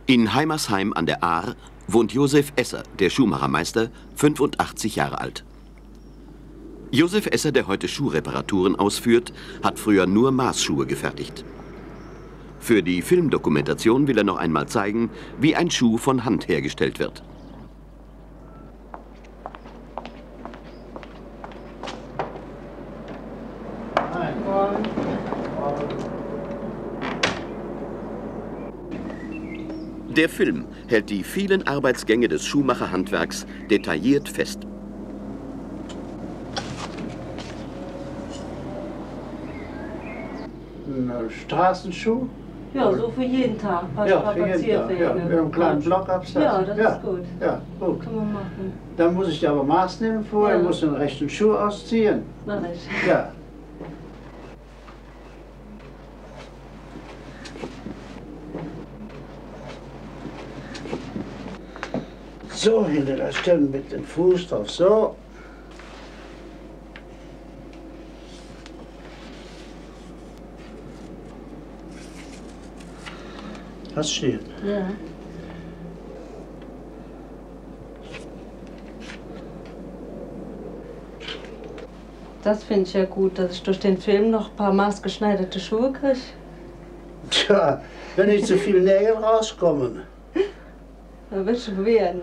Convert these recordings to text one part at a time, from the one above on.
In Heimersheim an der Ahr wohnt Josef Esser, der Schuhmachermeister, 85 Jahre alt. Josef Esser, der heute Schuhreparaturen ausführt, hat früher nur Maßschuhe gefertigt. Für die Filmdokumentation will er noch einmal zeigen, wie ein Schuh von Hand hergestellt wird. Der Film hält die vielen Arbeitsgänge des Schuhmacherhandwerks detailliert fest. Ein Straßenschuh? Ja, so für jeden Tag. Ja, für jeden Tag. Ja, mit einem kleinen Blockabsatz. Ja, das ist gut. Ja, gut. Kann man machen. Dann muss ich aber Maß nehmen vorher, muss den rechten Schuh ausziehen. Mach ich. Ja. So, hinter der Stelle mit dem Fuß drauf, so. Hast stehen. Ja. Das finde ich ja gut, dass ich durch den Film noch ein paar maßgeschneiderte Schuhe kriege. Tja, wenn nicht so viele Nägel rauskommen. Da wird schon werden.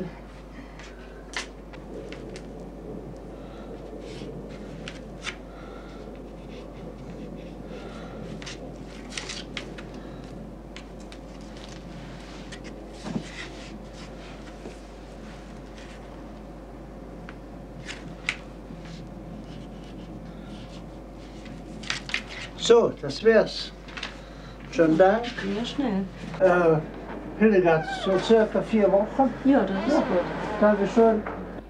So, das wär's. Schönen Dank. Ja, schnell. Hildegard, so circa 4 Wochen. Ja, das ist gut. Dankeschön.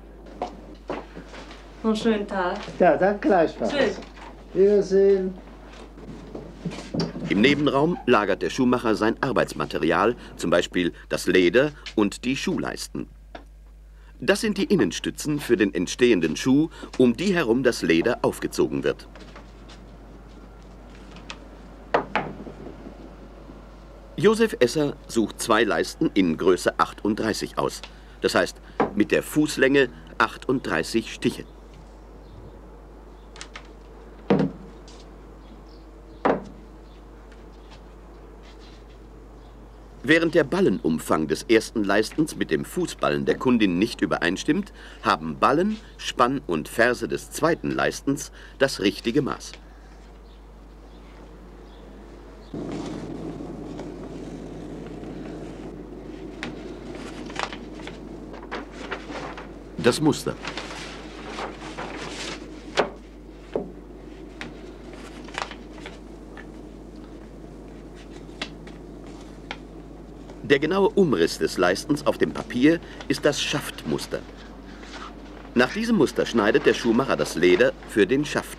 Noch einen schönen Tag. Ja, danke gleichfalls. Tschüss. Wiedersehen. Im Nebenraum lagert der Schuhmacher sein Arbeitsmaterial, zum Beispiel das Leder und die Schuhleisten. Das sind die Innenstützen für den entstehenden Schuh, um die herum das Leder aufgezogen wird. Josef Esser sucht 2 Leisten in Größe 38 aus. Das heißt, mit der Fußlänge 38 Stiche. Während der Ballenumfang des ersten Leistens mit dem Fußballen der Kundin nicht übereinstimmt, haben Ballen, Spann und Ferse des zweiten Leistens das richtige Maß. Das Muster. Der genaue Umriss des Leistens auf dem Papier ist das Schaftmuster. Nach diesem Muster schneidet der Schuhmacher das Leder für den Schaft.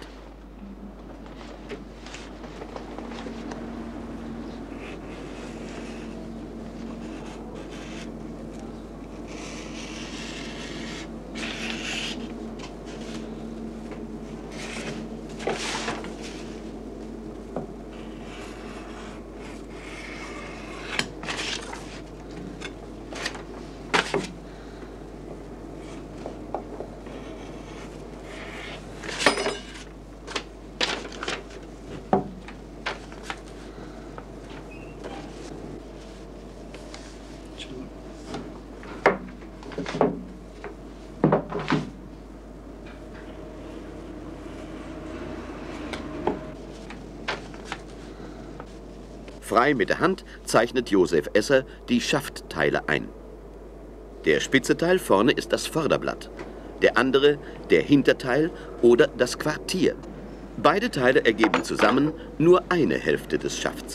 Frei mit der Hand zeichnet Josef Esser die Schaftteile ein. Der spitze Teil vorne ist das Vorderblatt, der andere der Hinterteil oder das Quartier. Beide Teile ergeben zusammen nur eine Hälfte des Schafts.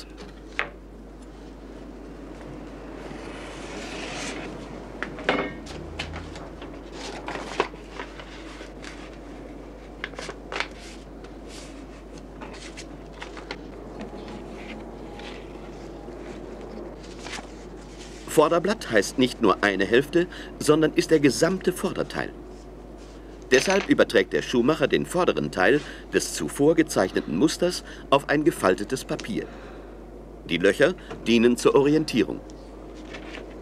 Vorderblatt heißt nicht nur eine Hälfte, sondern ist der gesamte Vorderteil. Deshalb überträgt der Schuhmacher den vorderen Teil des zuvor gezeichneten Musters auf ein gefaltetes Papier. Die Löcher dienen zur Orientierung.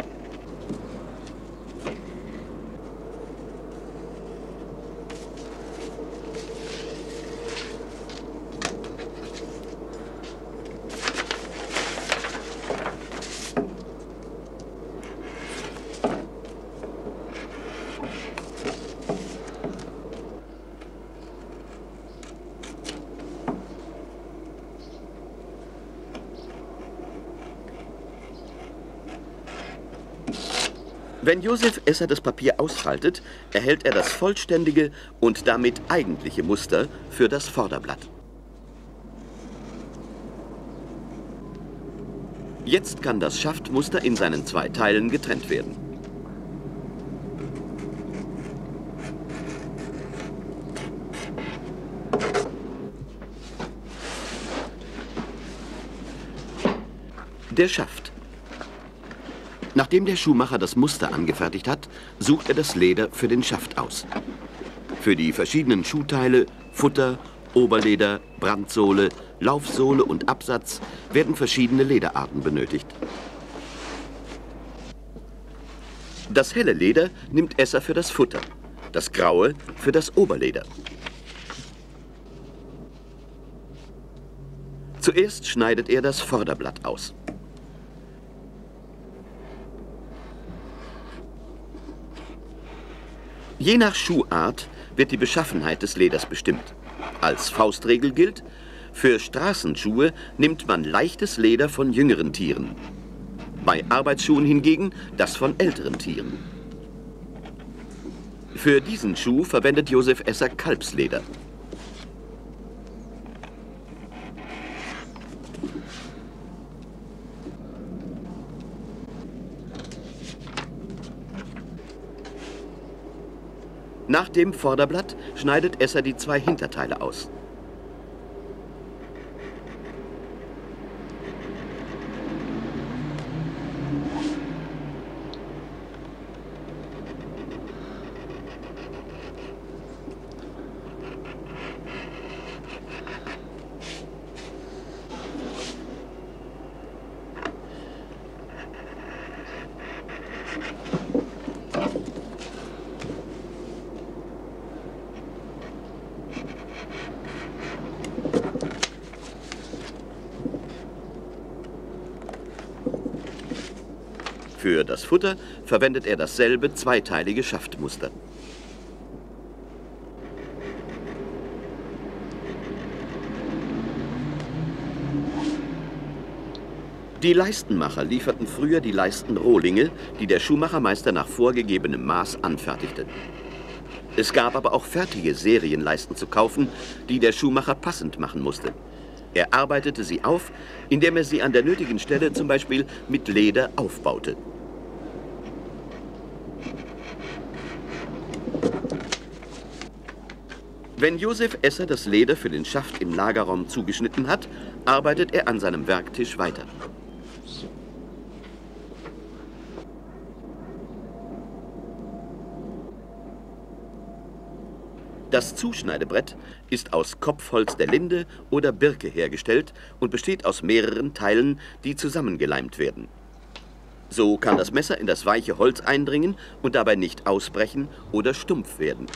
Wenn Josef Esser das Papier ausfaltet, erhält er das vollständige und damit eigentliche Muster für das Vorderblatt. Jetzt kann das Schaftmuster in seinen 2 Teilen getrennt werden. Der Schaft. Nachdem der Schuhmacher das Muster angefertigt hat, sucht er das Leder für den Schaft aus. Für die verschiedenen Schuhteile, Futter, Oberleder, Brandsohle, Laufsohle und Absatz werden verschiedene Lederarten benötigt. Das helle Leder nimmt Esser für das Futter, das graue für das Oberleder. Zuerst schneidet er das Vorderblatt aus. Je nach Schuhart wird die Beschaffenheit des Leders bestimmt. Als Faustregel gilt, für Straßenschuhe nimmt man leichtes Leder von jüngeren Tieren. Bei Arbeitsschuhen hingegen das von älteren Tieren. Für diesen Schuh verwendet Josef Esser Kalbsleder. Nach dem Vorderblatt schneidet Esser die 2 Hinterteile aus. Für das Futter verwendet er dasselbe zweiteilige Schaftmuster. Die Leistenmacher lieferten früher die Leistenrohlinge, die der Schuhmachermeister nach vorgegebenem Maß anfertigte. Es gab aber auch fertige Serienleisten zu kaufen, die der Schuhmacher passend machen musste. Er arbeitete sie auf, indem er sie an der nötigen Stelle zum Beispiel mit Leder aufbaute. Wenn Josef Esser das Leder für den Schaft im Lagerraum zugeschnitten hat, arbeitet er an seinem Werktisch weiter. Das Zuschneidebrett ist aus Kopfholz der Linde oder Birke hergestellt und besteht aus mehreren Teilen, die zusammengeleimt werden. So kann das Messer in das weiche Holz eindringen und dabei nicht ausbrechen oder stumpf werden.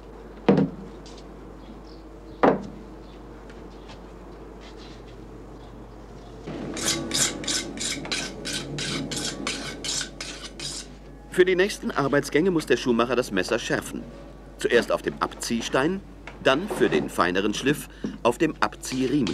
Für die nächsten Arbeitsgänge muss der Schuhmacher das Messer schärfen. Zuerst auf dem Abziehstein, dann für den feineren Schliff auf dem Abziehriemen.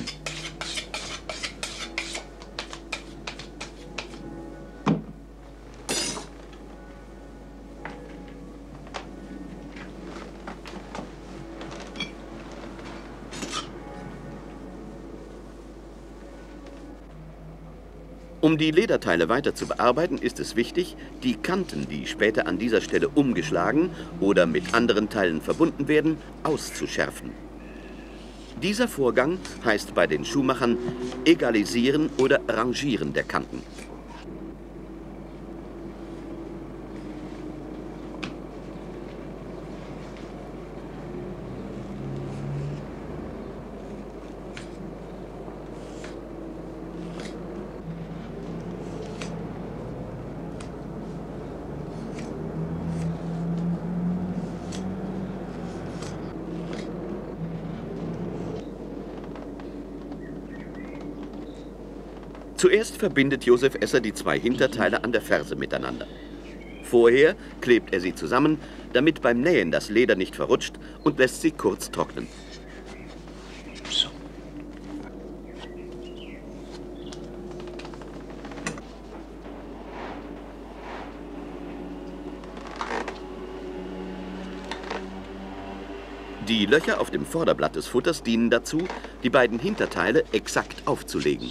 Um die Lederteile weiter zu bearbeiten, ist es wichtig, die Kanten, die später an dieser Stelle umgeschlagen oder mit anderen Teilen verbunden werden, auszuschärfen. Dieser Vorgang heißt bei den Schuhmachern Egalisieren oder Rangieren der Kanten. Zuerst verbindet Josef Esser die 2 Hinterteile an der Ferse miteinander. Vorher klebt er sie zusammen, damit beim Nähen das Leder nicht verrutscht, und lässt sie kurz trocknen. So. Die Löcher auf dem Vorderblatt des Futters dienen dazu, die beiden Hinterteile exakt aufzulegen.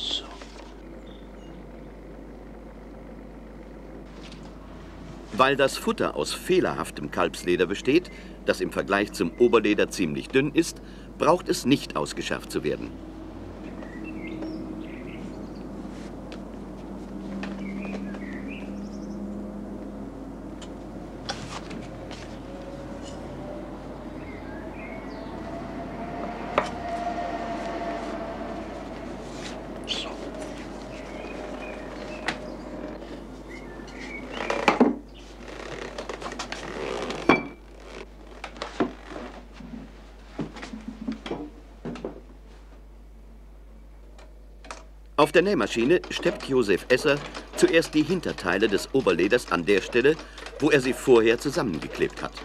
Weil das Futter aus fehlerhaftem Kalbsleder besteht, das im Vergleich zum Oberleder ziemlich dünn ist, braucht es nicht ausgeschärft zu werden. Auf der Nähmaschine steppt Josef Esser zuerst die Hinterteile des Oberleders an der Stelle, wo er sie vorher zusammengeklebt hat.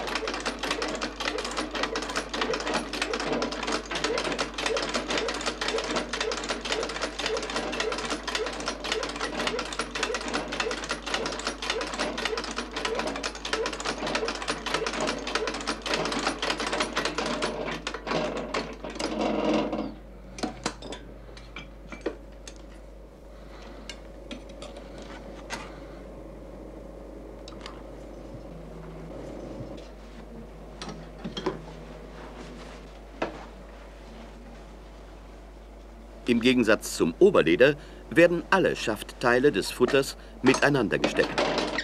Im Gegensatz zum Oberleder werden alle Schaftteile des Futters miteinander gesteckt.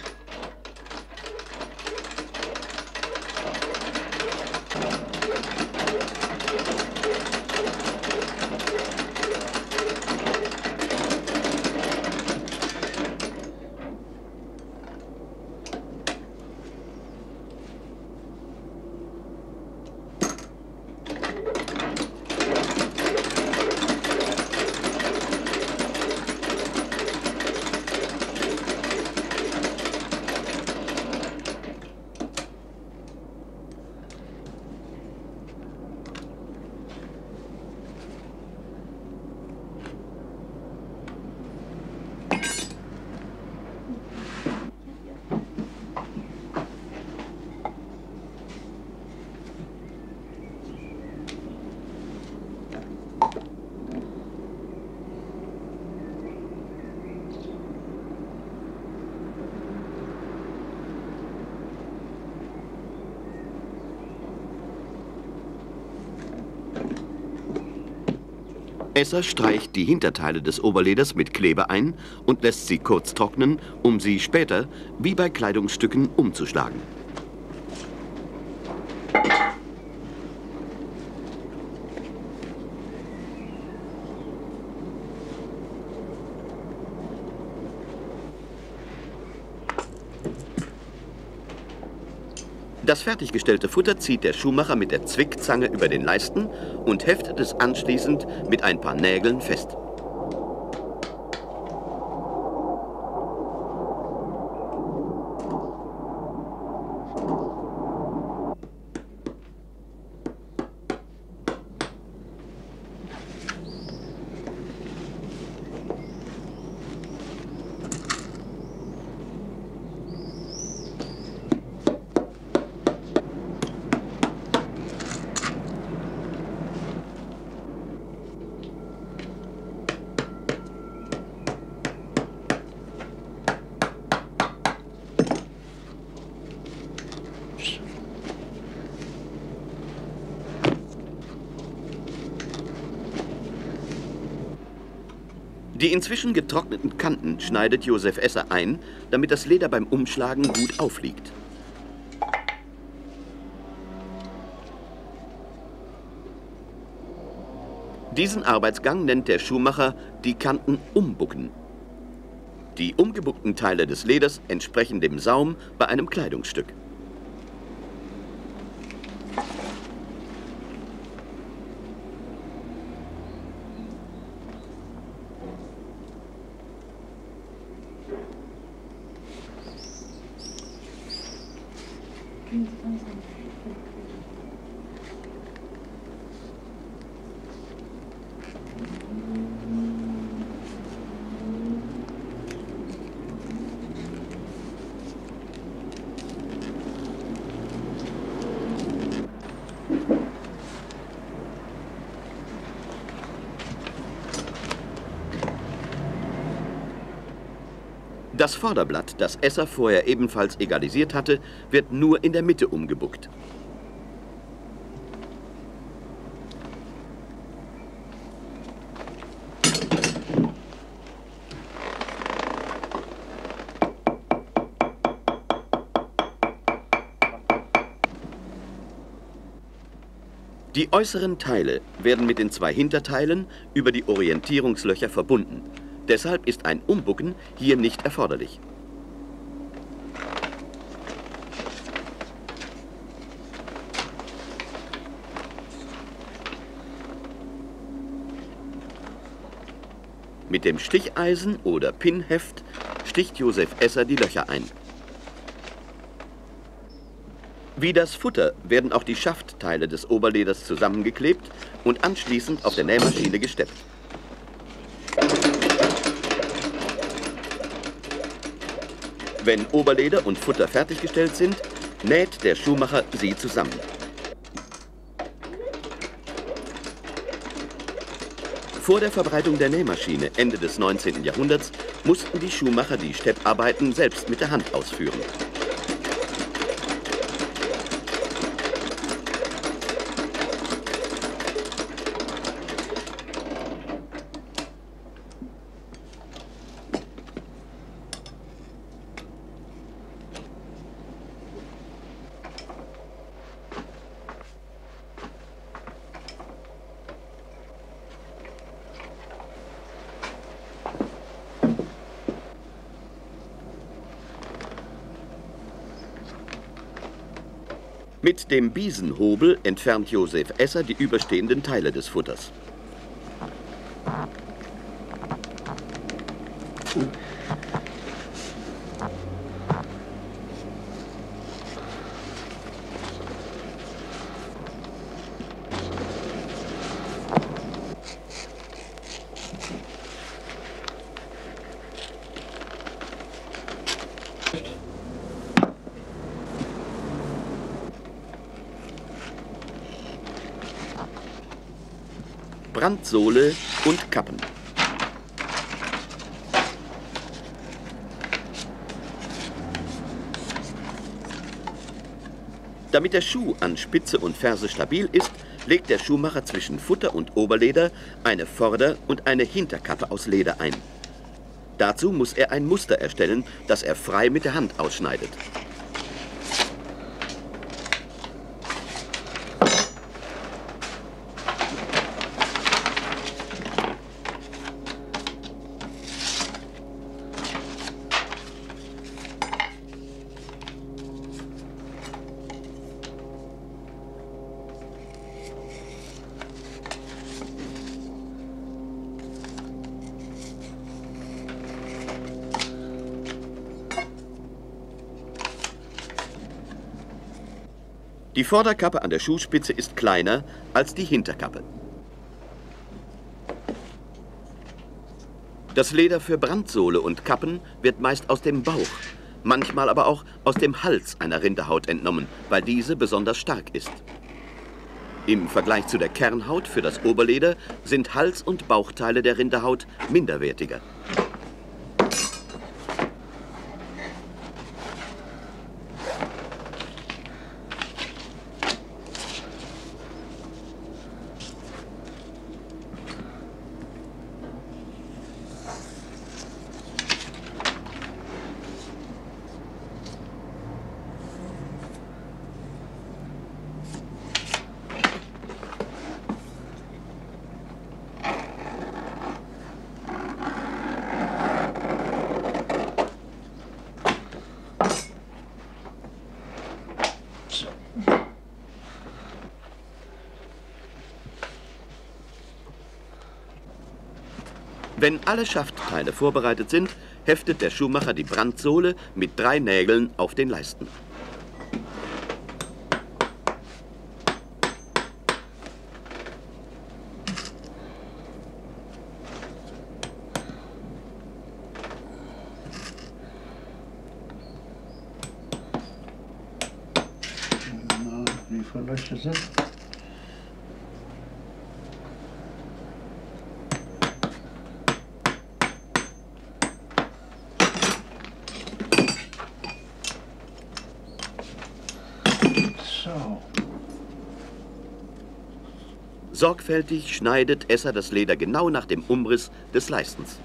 Esser streicht die Hinterteile des Oberleders mit Kleber ein und lässt sie kurz trocknen, um sie später, wie bei Kleidungsstücken, umzuschlagen. Das fertiggestellte Futter zieht der Schuhmacher mit der Zwickzange über den Leisten und heftet es anschließend mit ein paar Nägeln fest. Die inzwischen getrockneten Kanten schneidet Josef Esser ein, damit das Leder beim Umschlagen gut aufliegt. Diesen Arbeitsgang nennt der Schuhmacher die Kanten umbucken. Die umgebuckten Teile des Leders entsprechen dem Saum bei einem Kleidungsstück. Das Vorderblatt, das Esser vorher ebenfalls egalisiert hatte, wird nur in der Mitte umgebuckt. Die äußeren Teile werden mit den zwei Hinterteilen über die Orientierungslöcher verbunden. Deshalb ist ein Umbucken hier nicht erforderlich. Mit dem Sticheisen oder Pinnheft sticht Josef Esser die Löcher ein. Wie das Futter werden auch die Schaftteile des Oberleders zusammengeklebt und anschließend auf der Nähmaschine gesteppt. Wenn Oberleder und Futter fertiggestellt sind, näht der Schuhmacher sie zusammen. Vor der Verbreitung der Nähmaschine Ende des 19. Jahrhunderts mussten die Schuhmacher die Stepparbeiten selbst mit der Hand ausführen. Mit dem Biesenhobel entfernt Josef Esser die überstehenden Teile des Futters. Brandsohle und Kappen. Damit der Schuh an Spitze und Ferse stabil ist, legt der Schuhmacher zwischen Futter und Oberleder eine Vorder- und eine Hinterkappe aus Leder ein. Dazu muss er ein Muster erstellen, das er frei mit der Hand ausschneidet. Die Vorderkappe an der Schuhspitze ist kleiner als die Hinterkappe. Das Leder für Brandsohle und Kappen wird meist aus dem Bauch, manchmal aber auch aus dem Hals einer Rinderhaut entnommen, weil diese besonders stark ist. Im Vergleich zu der Kernhaut für das Oberleder sind Hals- und Bauchteile der Rinderhaut minderwertiger. Wenn alle Schaftteile vorbereitet sind, heftet der Schuhmacher die Brandsohle mit 3 Nägeln auf den Leisten. Wie viele Löcher sind? Sorgfältig schneidet Esser das Leder genau nach dem Umriss des Leistens.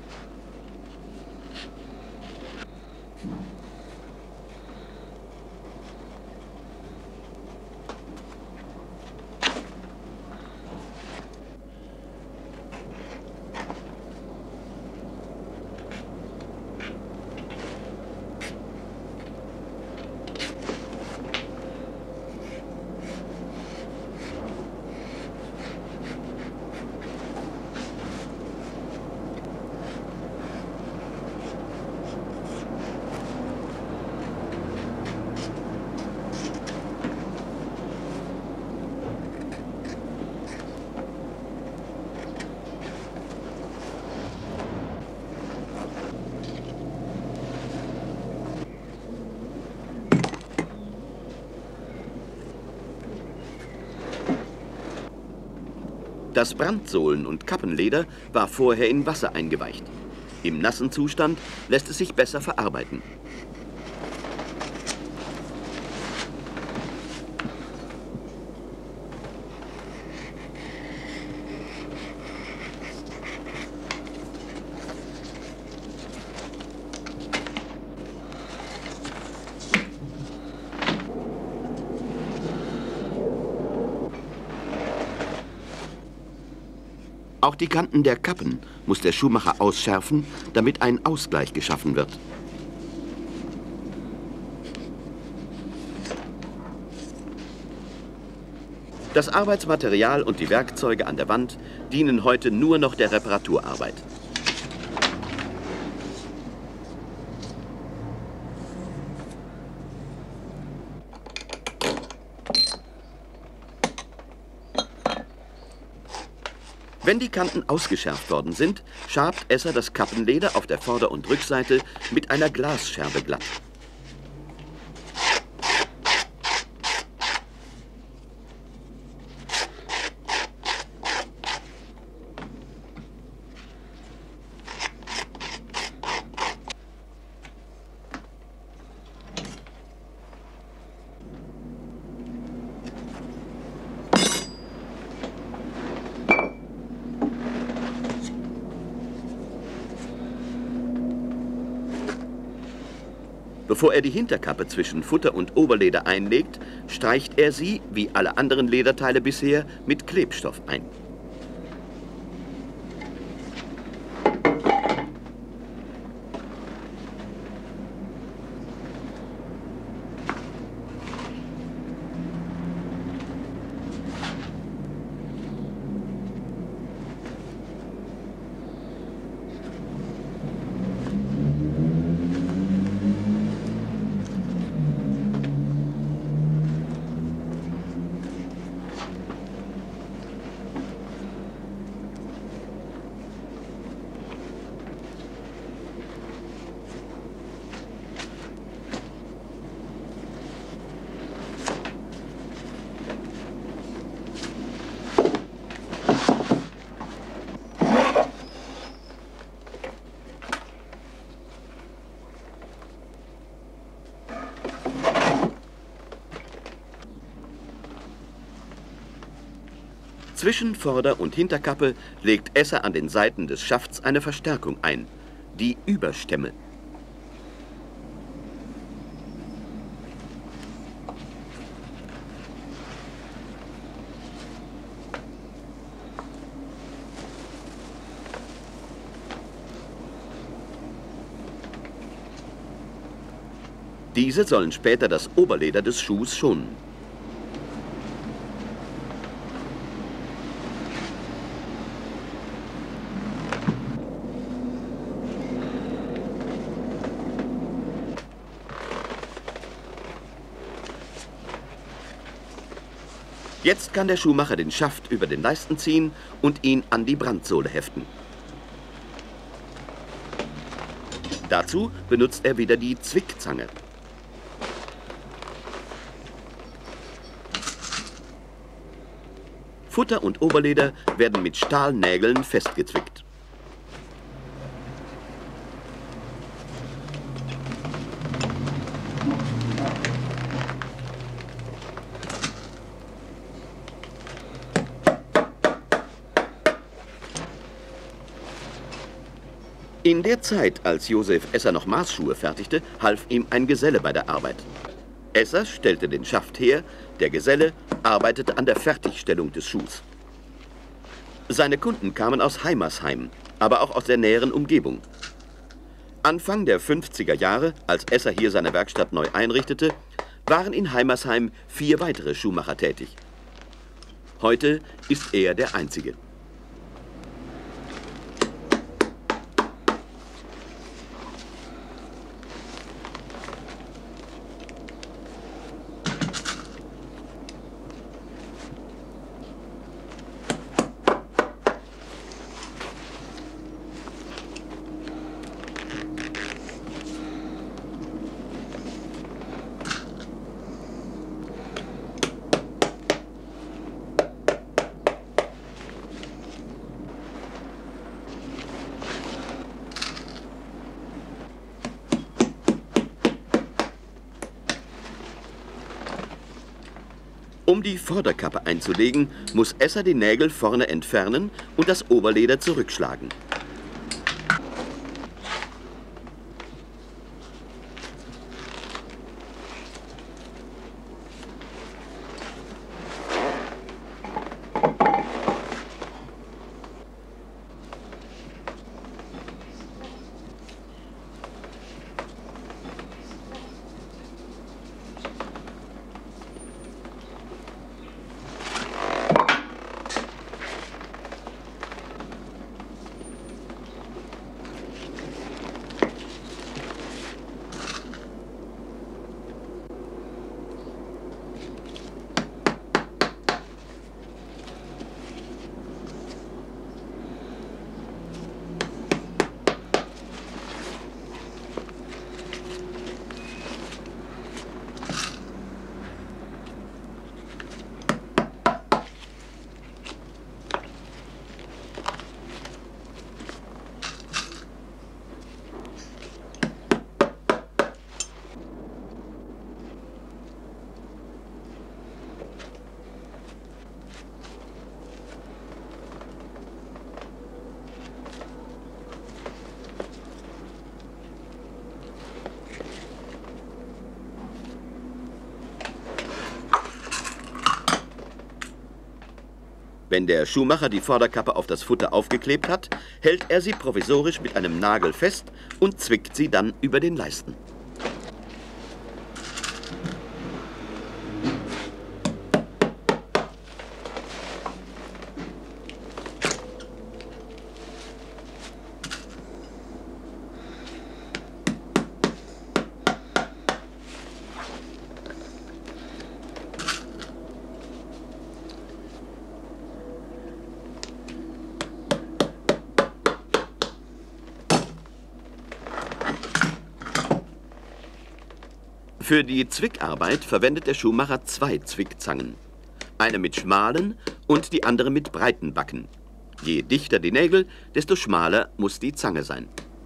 Das Brandsohlen- und Kappenleder war vorher in Wasser eingeweicht. Im nassen Zustand lässt es sich besser verarbeiten. Auch die Kanten der Kappen muss der Schuhmacher ausschärfen, damit ein Ausgleich geschaffen wird. Das Arbeitsmaterial und die Werkzeuge an der Wand dienen heute nur noch der Reparaturarbeit. Wenn die Kanten ausgeschärft worden sind, schabt Esser das Kappenleder auf der Vorder- und Rückseite mit einer Glasscherbe glatt. Bevor er die Hinterkappe zwischen Futter und Oberleder einlegt, streicht er sie, wie alle anderen Lederteile bisher, mit Klebstoff ein. Zwischen Vorder- und Hinterkappe legt Esser an den Seiten des Schafts eine Verstärkung ein, die Überstämme. Diese sollen später das Oberleder des Schuhs schonen. Jetzt kann der Schuhmacher den Schaft über den Leisten ziehen und ihn an die Brandsohle heften. Dazu benutzt er wieder die Zwickzange. Futter und Oberleder werden mit Stahlnägeln festgezwickt. In der Zeit, als Josef Esser noch Maßschuhe fertigte, half ihm ein Geselle bei der Arbeit. Esser stellte den Schaft her, der Geselle arbeitete an der Fertigstellung des Schuhs. Seine Kunden kamen aus Heimersheim, aber auch aus der näheren Umgebung. Anfang der 50er Jahre, als Esser hier seine Werkstatt neu einrichtete, waren in Heimersheim 4 weitere Schuhmacher tätig. Heute ist er der einzige. Um die Vorderkappe einzulegen, muss Esser die Nägel vorne entfernen und das Oberleder zurückschlagen. Wenn der Schuhmacher die Vorderkappe auf das Futter aufgeklebt hat, hält er sie provisorisch mit einem Nagel fest und zwickt sie dann über den Leisten. Für die Zwickarbeit verwendet der Schuhmacher 2 Zwickzangen. Eine mit schmalen und die andere mit breiten Backen. Je dichter die Nägel, desto schmaler muss die Zange sein.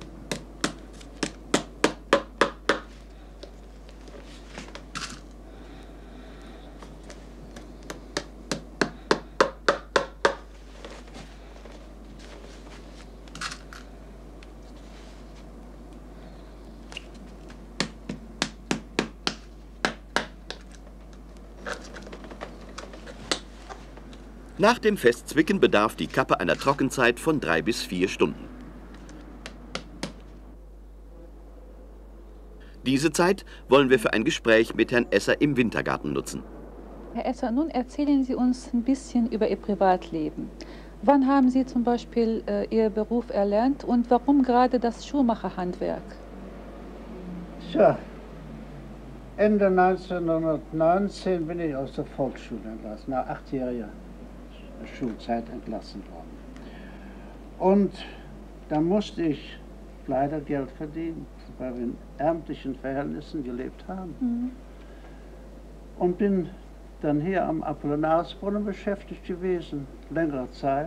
Nach dem Festzwicken bedarf die Kappe einer Trockenzeit von 3 bis 4 Stunden. Diese Zeit wollen wir für ein Gespräch mit Herrn Esser im Wintergarten nutzen. Herr Esser, nun erzählen Sie uns ein bisschen über Ihr Privatleben. Wann haben Sie zum Beispiel Ihr Beruf erlernt und warum gerade das Schuhmacherhandwerk? Tja, Ende 1919 bin ich aus der Volksschule entlassen, nach 8-jähriger Schulzeit entlassen worden. Und da musste ich leider Geld verdienen, weil wir in ärmlichen Verhältnissen gelebt haben. Mhm. Und bin dann hier am Apollinarisbrunnen beschäftigt gewesen, längere Zeit.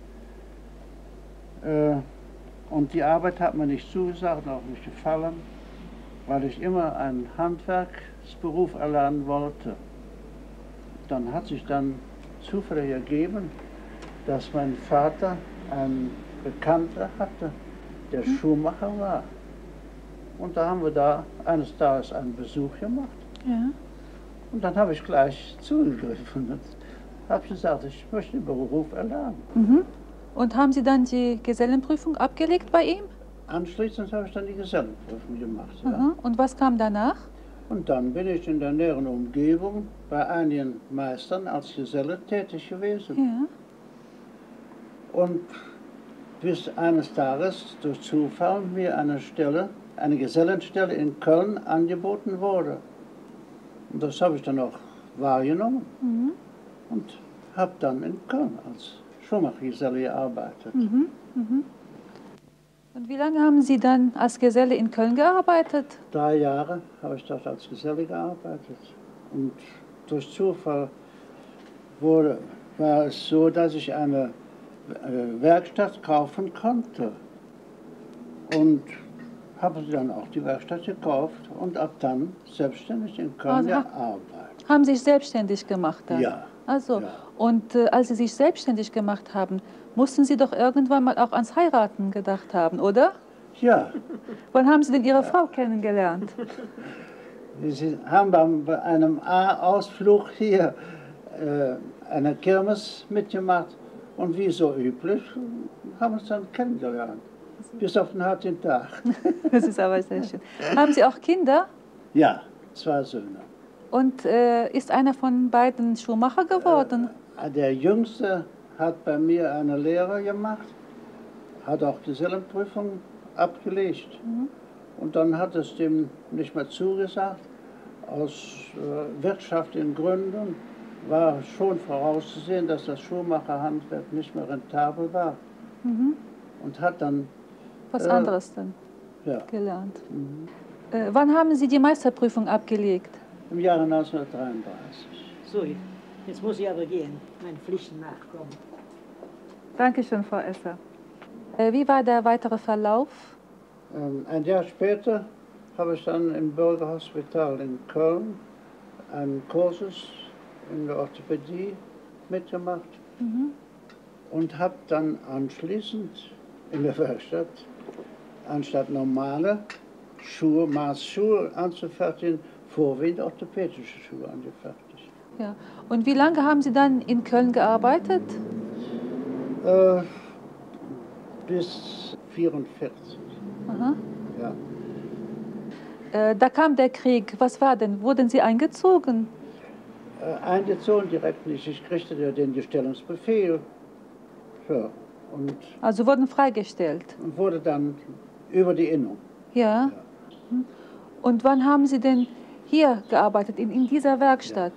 Und die Arbeit hat mir nicht zugesagt, auch nicht gefallen, weil ich immer einen Handwerksberuf erlernen wollte. Dann hat sich dann zufällig ergeben, dass mein Vater einen Bekannter hatte, der Schuhmacher war. Und da haben wir da eines Tages einen Besuch gemacht. Ja. Und dann habe ich gleich zugegriffen und habe gesagt, ich möchte den Beruf erlernen. Mhm. Und haben Sie dann die Gesellenprüfung abgelegt bei ihm? Anschließend habe ich dann die Gesellenprüfung gemacht. Ja. Aha. Und was kam danach? Und dann bin ich in der näheren Umgebung bei einigen Meistern als Geselle tätig gewesen. Ja. Und bis eines Tages durch Zufall mir eine Gesellenstelle in Köln angeboten wurde. Und das habe ich dann auch wahrgenommen und habe dann in Köln als Schuhmachergeselle gearbeitet. Und wie lange haben Sie dann als Geselle in Köln gearbeitet? 3 Jahre habe ich dort als Geselle gearbeitet. Und durch Zufall war es so, dass ich eine Werkstatt kaufen konnte. Und habe dann auch die Werkstatt gekauft und ab dann selbstständig in Köln Also gearbeitet. Haben Sie sich selbstständig gemacht dann? Ja. Also, Ja. und als Sie sich selbstständig gemacht haben, mussten Sie doch irgendwann mal auch ans Heiraten gedacht haben, oder? Ja, Wann haben Sie denn Ihre Frau kennengelernt? wir haben bei einem Ausflug hier eine Kirmes mitgemacht und wie so üblich haben uns dann kennengelernt. Bis auf den heutigen Tag. Das ist aber sehr schön. Haben Sie auch Kinder? Ja, 2 Söhne. Und ist einer von beiden Schuhmacher geworden? Der Jüngste hat bei mir eine Lehre gemacht, hat auch Gesellenprüfung abgelegt. Und dann hat es dem nicht mehr zugesagt. Aus wirtschaftlichen Gründen war schon vorauszusehen, dass das Schuhmacherhandwerk nicht mehr rentabel war. Und hat dann Was anderes dann ja, gelernt. Wann haben Sie die Meisterprüfung abgelegt? im Jahre 1933. So, jetzt muss ich aber gehen, meinen Pflichten nachkommen. Dankeschön, Frau Esser. Wie war der weitere Verlauf? Ein Jahr später habe ich dann im Bürgerhospital in Köln einen Kursus in der Orthopädie mitgemacht und habe dann anschließend in der Werkstatt, anstatt normale Schuhe, Maßschuhe anzufertigen, vorwiegend orthopädische Schuhe angefertigt. Ja. Und wie lange haben Sie dann in Köln gearbeitet? Bis 1944. Aha. Ja. Da kam der Krieg. Was war denn? Wurden Sie eingezogen? Eingezogen direkt nicht. Ich kriegte ja den Gestellungsbefehl. Ja. Und Also wurden freigestellt. wurde dann über die Innung. Ja. Und wann haben Sie denn hier gearbeitet, in dieser Werkstatt?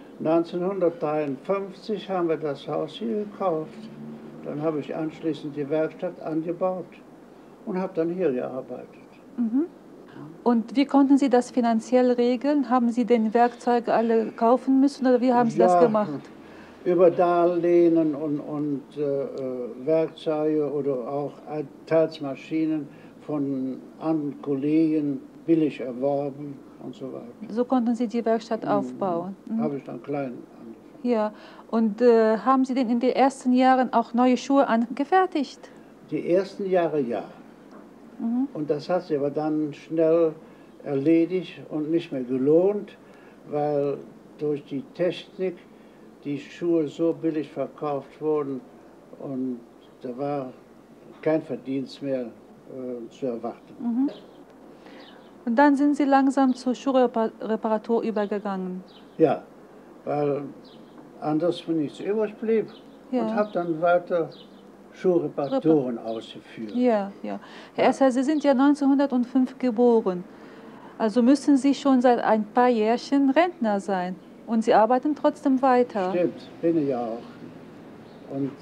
1953 haben wir das Haus hier gekauft. Dann habe ich anschließend die Werkstatt angebaut und habe dann hier gearbeitet. Und wie konnten Sie das finanziell regeln? Haben Sie denn Werkzeuge alle kaufen müssen oder wie haben Sie das gemacht? Über Darlehen und Werkzeuge oder auch teils Maschinen von anderen Kollegen billig erworben und so weiter. So konnten Sie die Werkstatt aufbauen. Habe ich dann klein angefangen. Ja, und haben Sie denn in den ersten Jahren auch neue Schuhe angefertigt? Die ersten Jahre ja. Und das hat sich aber dann schnell erledigt und nicht mehr gelohnt, weil durch die Technik die Schuhe so billig verkauft wurden und da war kein Verdienst mehr zu erwarten. Und dann sind Sie langsam zur Schuhreparatur übergegangen. Ja, weil anders mir nichts übrig blieb Ja. und habe dann weiter Schuhreparaturen ausgeführt. Ja, ja. Herr Esser, Sie sind ja 1905 geboren. Also müssen Sie schon seit ein paar Jährchen Rentner sein. Und Sie arbeiten trotzdem weiter. Stimmt, bin ich ja auch. Und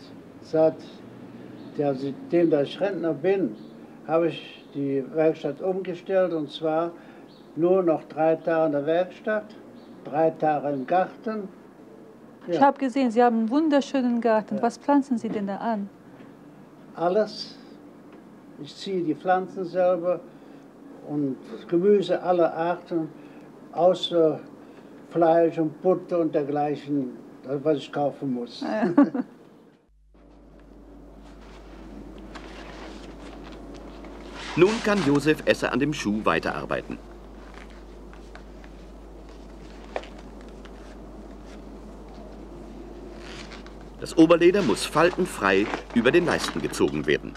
seitdem ich Rentner bin, habe ich die Werkstatt umgestellt und zwar nur noch 3 Tage in der Werkstatt, 3 Tage im Garten. Ich Ja, habe gesehen, Sie haben einen wunderschönen Garten. Was pflanzen Sie denn da an? alles. Ich ziehe die Pflanzen selber und Gemüse aller Arten, außer Fleisch und Butter und dergleichen, was ich kaufen muss. Nun kann Josef Esser an dem Schuh weiterarbeiten. Das Oberleder muss faltenfrei über den Leisten gezogen werden.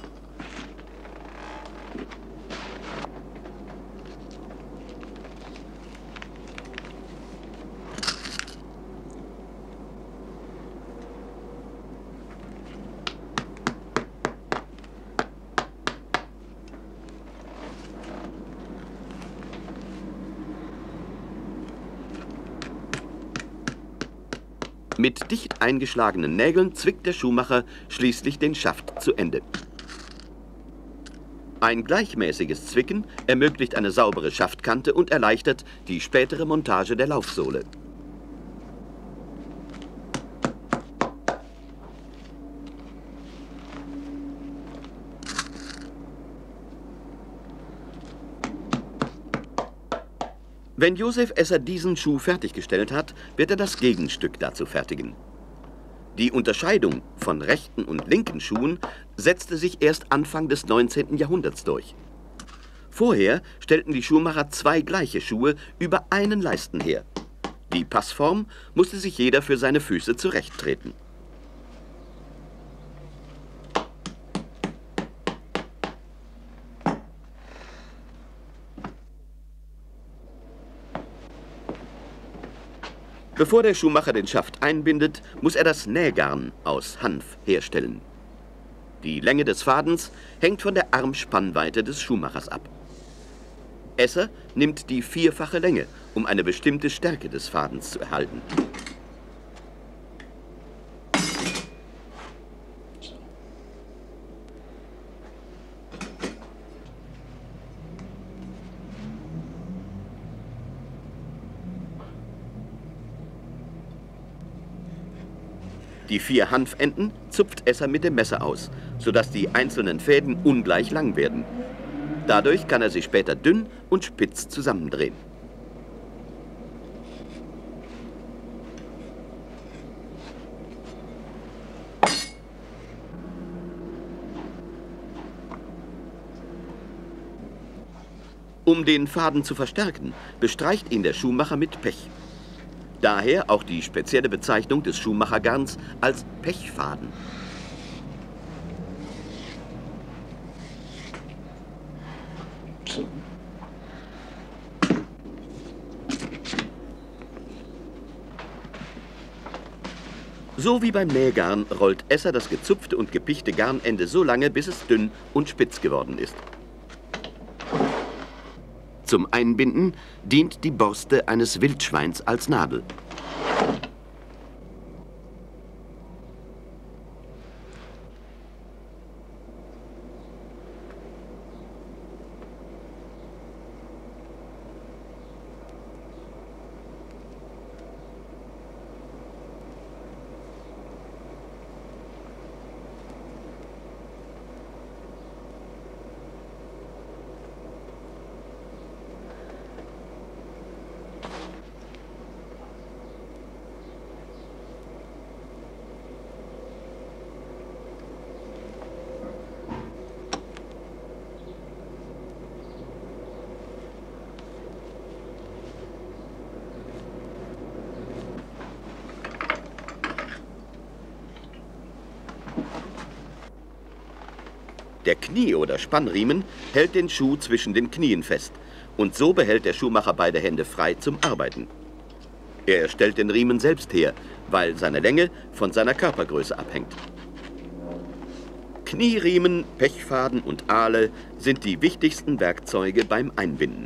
Mit dicht eingeschlagenen Nägeln zwickt der Schuhmacher schließlich den Schaft zu Ende. Ein gleichmäßiges Zwicken ermöglicht eine saubere Schaftkante und erleichtert die spätere Montage der Laufsohle. Wenn Josef Esser diesen Schuh fertiggestellt hat, wird er das Gegenstück dazu fertigen. Die Unterscheidung von rechten und linken Schuhen setzte sich erst Anfang des 19. Jahrhunderts durch. Vorher stellten die Schuhmacher zwei gleiche Schuhe über einen Leisten her. Die Passform musste sich jeder für seine Füße zurechttreten. Bevor der Schuhmacher den Schaft einbindet, muss er das Nähgarn aus Hanf herstellen. Die Länge des Fadens hängt von der Armspannweite des Schuhmachers ab. Esser nimmt die vierfache Länge, um eine bestimmte Stärke des Fadens zu erhalten. Die 4 Hanfenden zupft Esser mit dem Messer aus, sodass die einzelnen Fäden ungleich lang werden. Dadurch kann er sie später dünn und spitz zusammendrehen. Um den Faden zu verstärken, bestreicht ihn der Schuhmacher mit Pech. Daher auch die spezielle Bezeichnung des Schuhmachergarns als Pechfaden. So wie beim Nähgarn rollt Esser das gezupfte und gepichte Garnende so lange, bis es dünn und spitz geworden ist. Zum Einbinden dient die Borste eines Wildschweins als Nadel. Der Knie- oder Spannriemen hält den Schuh zwischen den Knien fest und so behält der Schuhmacher beide Hände frei zum Arbeiten. Er stellt den Riemen selbst her, weil seine Länge von seiner Körpergröße abhängt. Knieriemen, Pechfaden und Ahle sind die wichtigsten Werkzeuge beim Einbinden.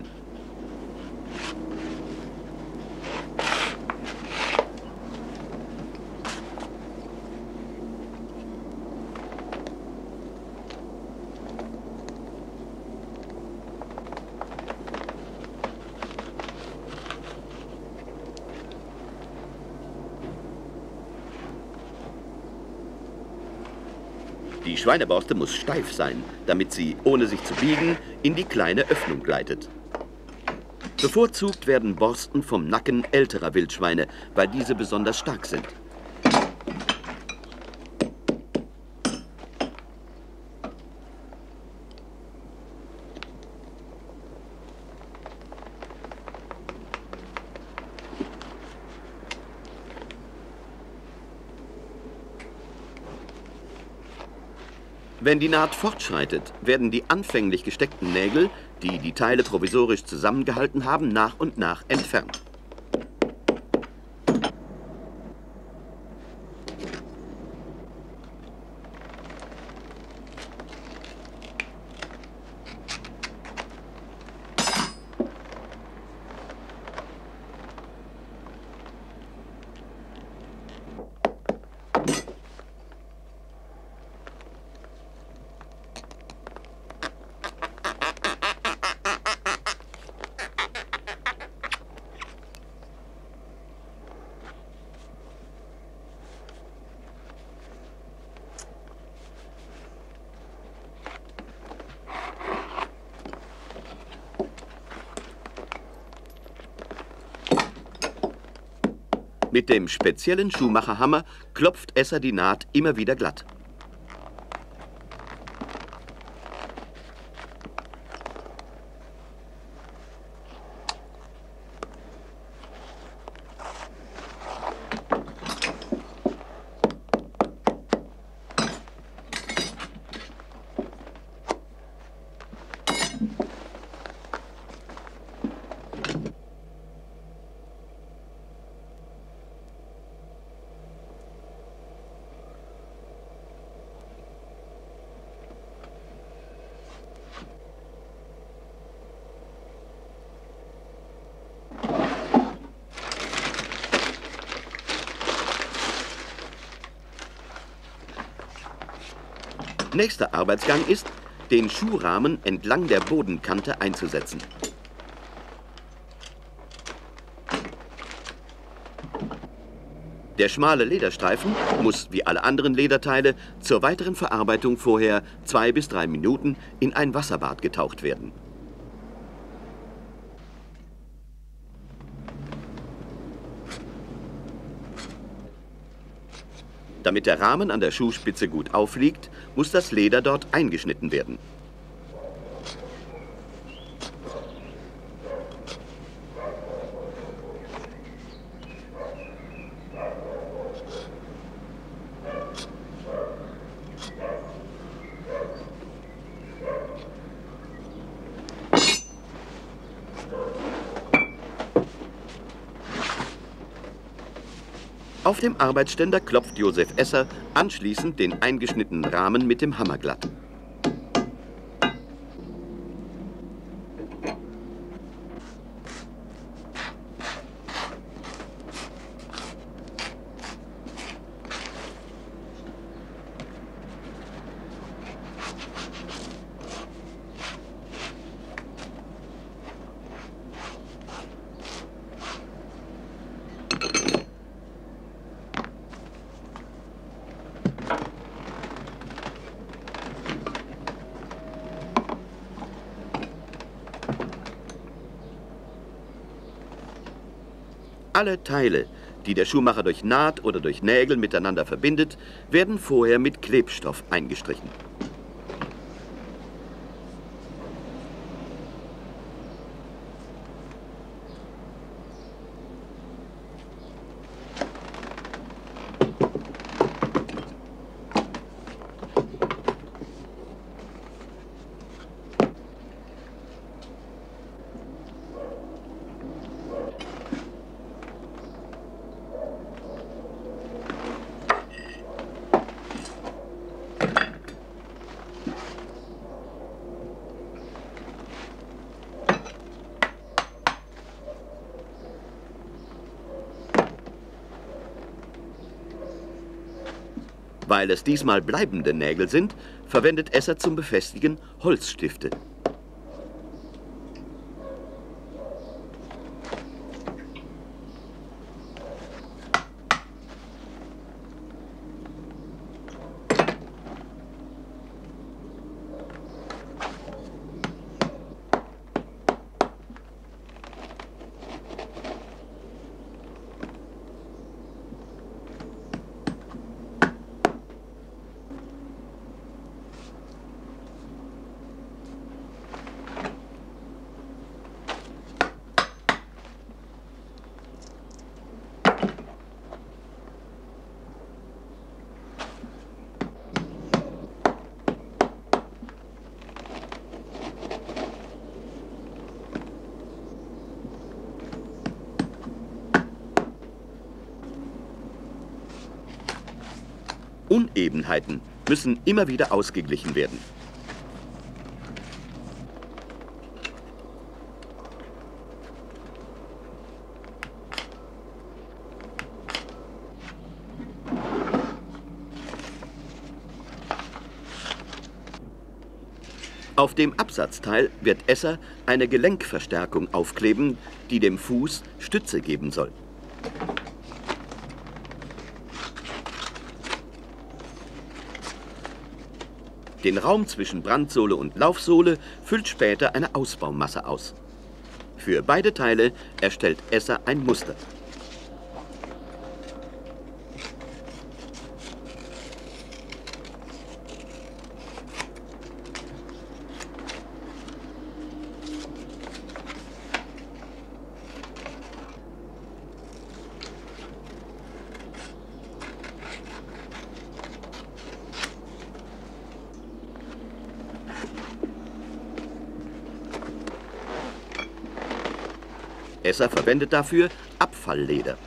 Die Schweineborste muss steif sein, damit sie, ohne sich zu biegen, in die kleine Öffnung gleitet. Bevorzugt werden Borsten vom Nacken älterer Wildschweine, weil diese besonders stark sind. Wenn die Naht fortschreitet, werden die anfänglich gesteckten Nägel, die die Teile provisorisch zusammengehalten haben, nach und nach entfernt. Mit dem speziellen Schuhmacherhammer klopft Esser die Naht immer wieder glatt. Nächster Arbeitsgang ist, den Schuhrahmen entlang der Bodenkante einzusetzen. Der schmale Lederstreifen muss, wie alle anderen Lederteile, zur weiteren Verarbeitung vorher 2 bis 3 Minuten in ein Wasserbad getaucht werden. Damit der Rahmen an der Schuhspitze gut aufliegt, muss das Leder dort eingeschnitten werden. Auf dem Arbeitsständer klopft Josef Esser anschließend den eingeschnittenen Rahmen mit dem Hammer glatt. Alle Teile, die der Schuhmacher durch Naht oder durch Nägel miteinander verbindet, werden vorher mit Klebstoff eingestrichen. Weil es diesmal bleibende Nägel sind, verwendet Esser zum Befestigen Holzstifte. Unebenheiten müssen immer wieder ausgeglichen werden. Auf dem Absatzteil wird Esser eine Gelenkverstärkung aufkleben, die dem Fuß Stütze geben soll. Den Raum zwischen Brandsohle und Laufsohle füllt später eine Ausbaumasse aus. Für beide Teile erstellt Esser ein Muster. Esser verwendet dafür Abfallleder.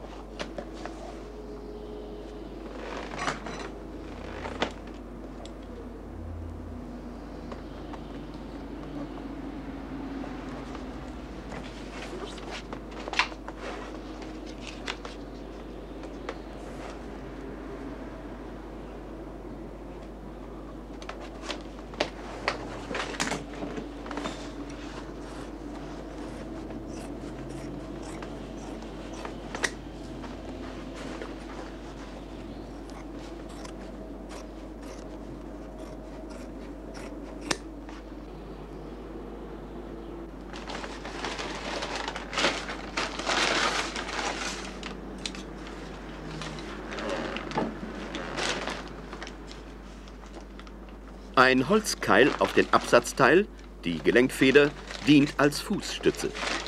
Ein Holzkeil auf den Absatzteil, die Gelenkfeder, dient als Fußstütze.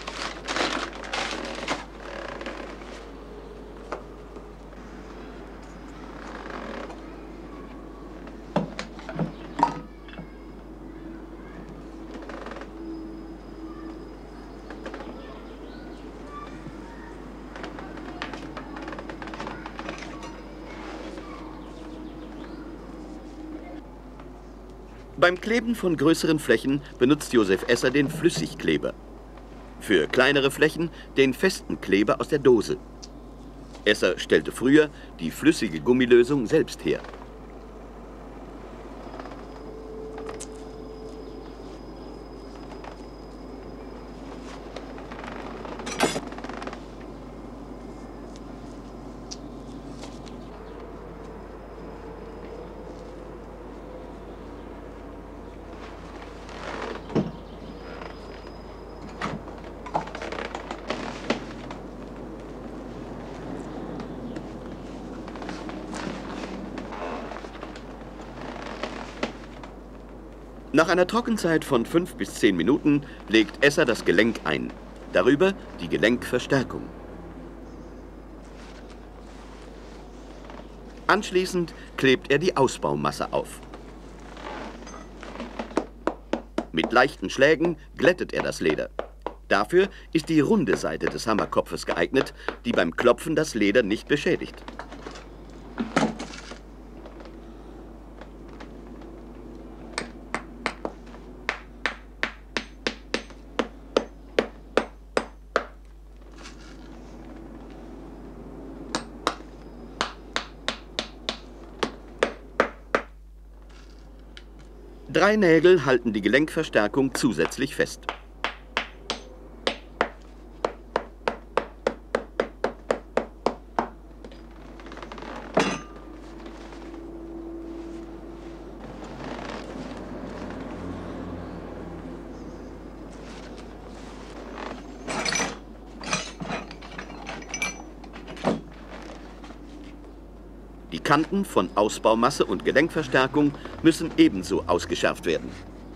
Beim Kleben von größeren Flächen benutzt Josef Esser den Flüssigkleber. Für kleinere Flächen den festen Kleber aus der Dose. Esser stellte früher die flüssige Gummilösung selbst her. Nach einer Trockenzeit von 5 bis 10 Minuten legt Esser das Gelenk ein. Darüber die Gelenkverstärkung. Anschließend klebt er die Ausbaumasse auf. Mit leichten Schlägen glättet er das Leder. Dafür ist die runde Seite des Hammerkopfes geeignet, die beim Klopfen das Leder nicht beschädigt. Drei Nägel halten die Gelenkverstärkung zusätzlich fest. Die Kanten von Ausbaumasse und Gelenkverstärkung müssen ebenso ausgeschärft werden.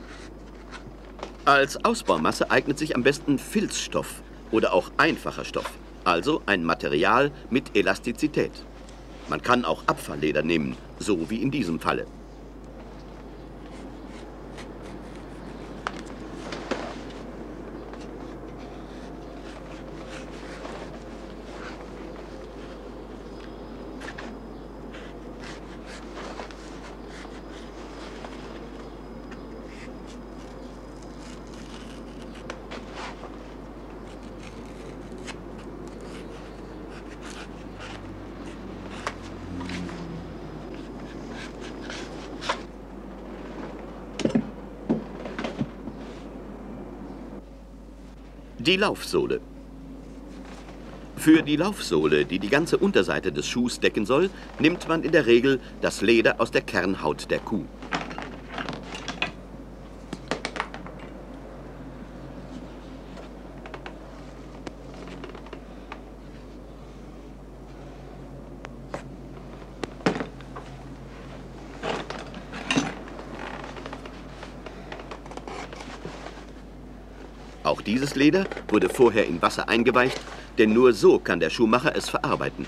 Als Ausbaumasse eignet sich am besten Filzstoff oder auch einfacher Stoff, also ein Material mit Elastizität. Man kann auch Abfallleder nehmen, so wie in diesem Falle. Die Laufsohle. Für die Laufsohle, die die ganze Unterseite des Schuhs decken soll, nimmt man in der Regel das Leder aus der Kernhaut der Kuh. Auch dieses Leder wurde vorher in Wasser eingeweicht, denn nur so kann der Schuhmacher es verarbeiten.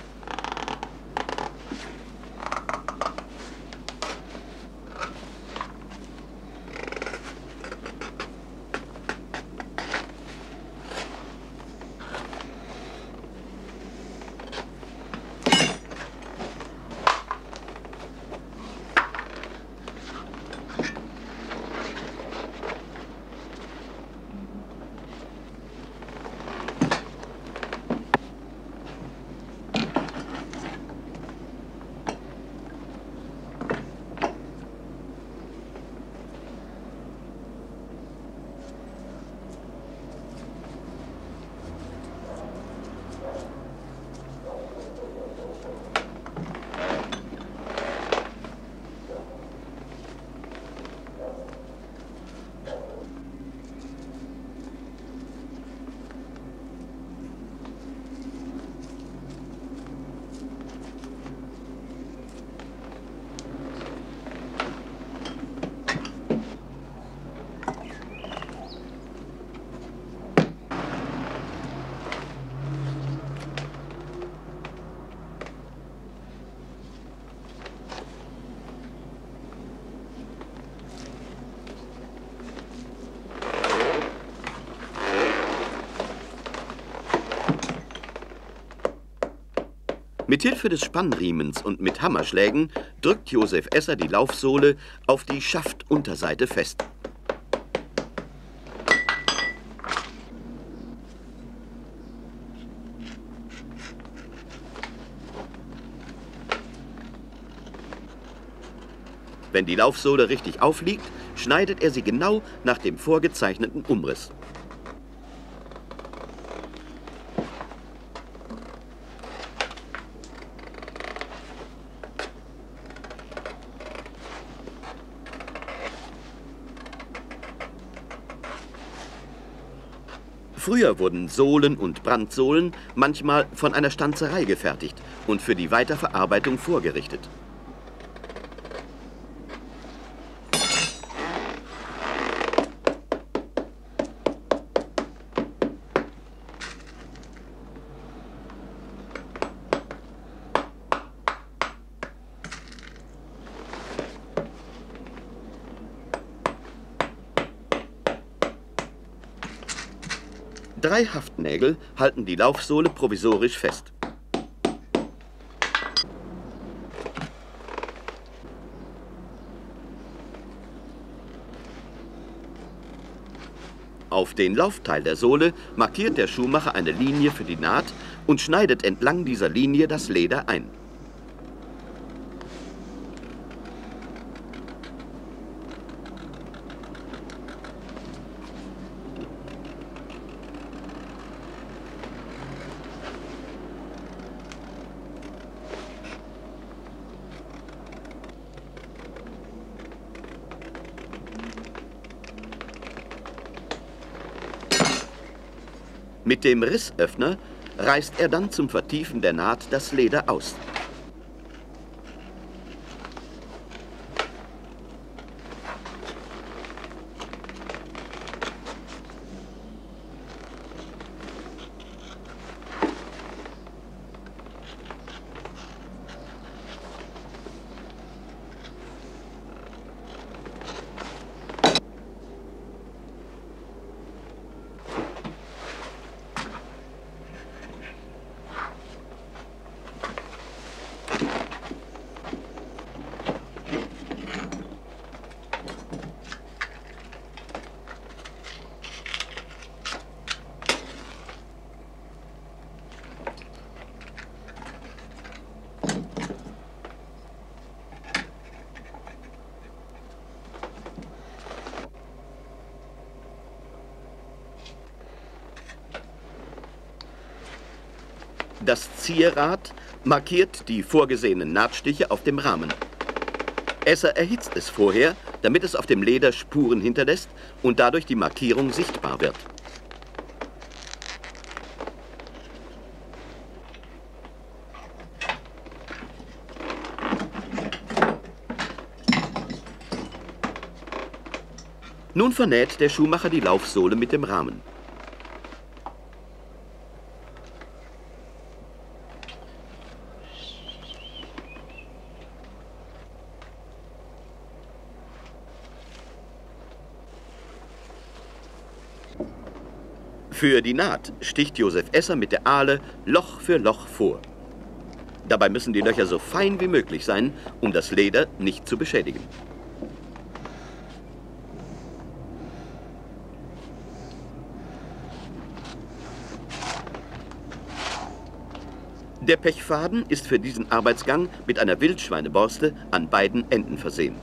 Mithilfe des Spannriemens und mit Hammerschlägen drückt Josef Esser die Laufsohle auf die Schaftunterseite fest. Wenn die Laufsohle richtig aufliegt, schneidet er sie genau nach dem vorgezeichneten Umriss. Früher wurden Sohlen und Brandsohlen manchmal von einer Stanzerei gefertigt und für die Weiterverarbeitung vorgerichtet. Drei Haftnägel halten die Laufsohle provisorisch fest. Auf den Laufteil der Sohle markiert der Schuhmacher eine Linie für die Naht und schneidet entlang dieser Linie das Leder ein. Mit dem Rissöffner reißt er dann zum Vertiefen der Naht das Leder aus. Das Zierrad markiert die vorgesehenen Nahtstiche auf dem Rahmen. Esser erhitzt es vorher, damit es auf dem Leder Spuren hinterlässt und dadurch die Markierung sichtbar wird. Nun vernäht der Schuhmacher die Laufsohle mit dem Rahmen. Für die Naht sticht Josef Esser mit der Ahle Loch für Loch vor. Dabei müssen die Löcher so fein wie möglich sein, um das Leder nicht zu beschädigen. Der Pechfaden ist für diesen Arbeitsgang mit einer Wildschweineborste an beiden Enden versehen.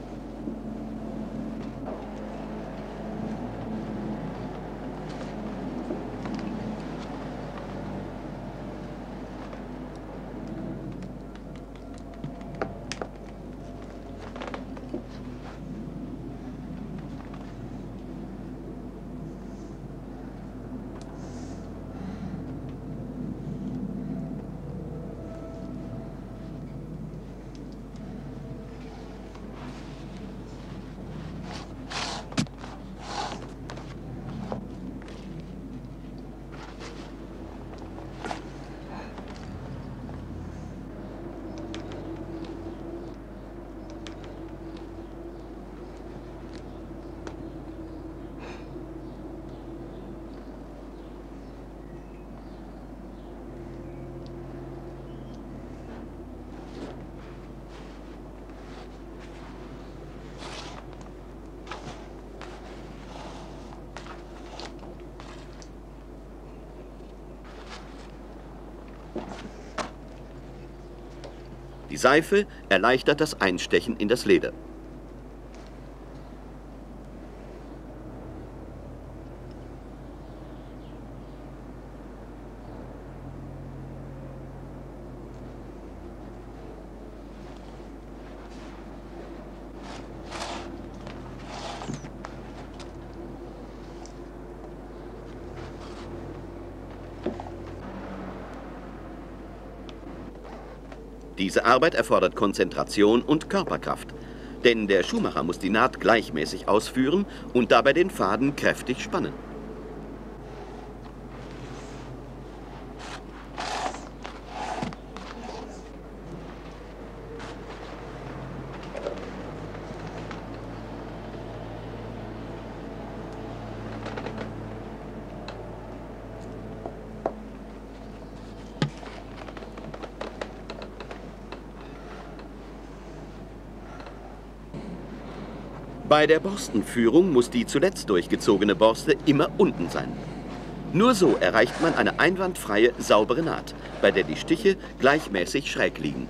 Die Seife erleichtert das Einstechen in das Leder. Diese Arbeit erfordert Konzentration und Körperkraft, denn der Schuhmacher muss die Naht gleichmäßig ausführen und dabei den Faden kräftig spannen. Bei der Borstenführung muss die zuletzt durchgezogene Borste immer unten sein. Nur so erreicht man eine einwandfreie, saubere Naht, bei der die Stiche gleichmäßig schräg liegen.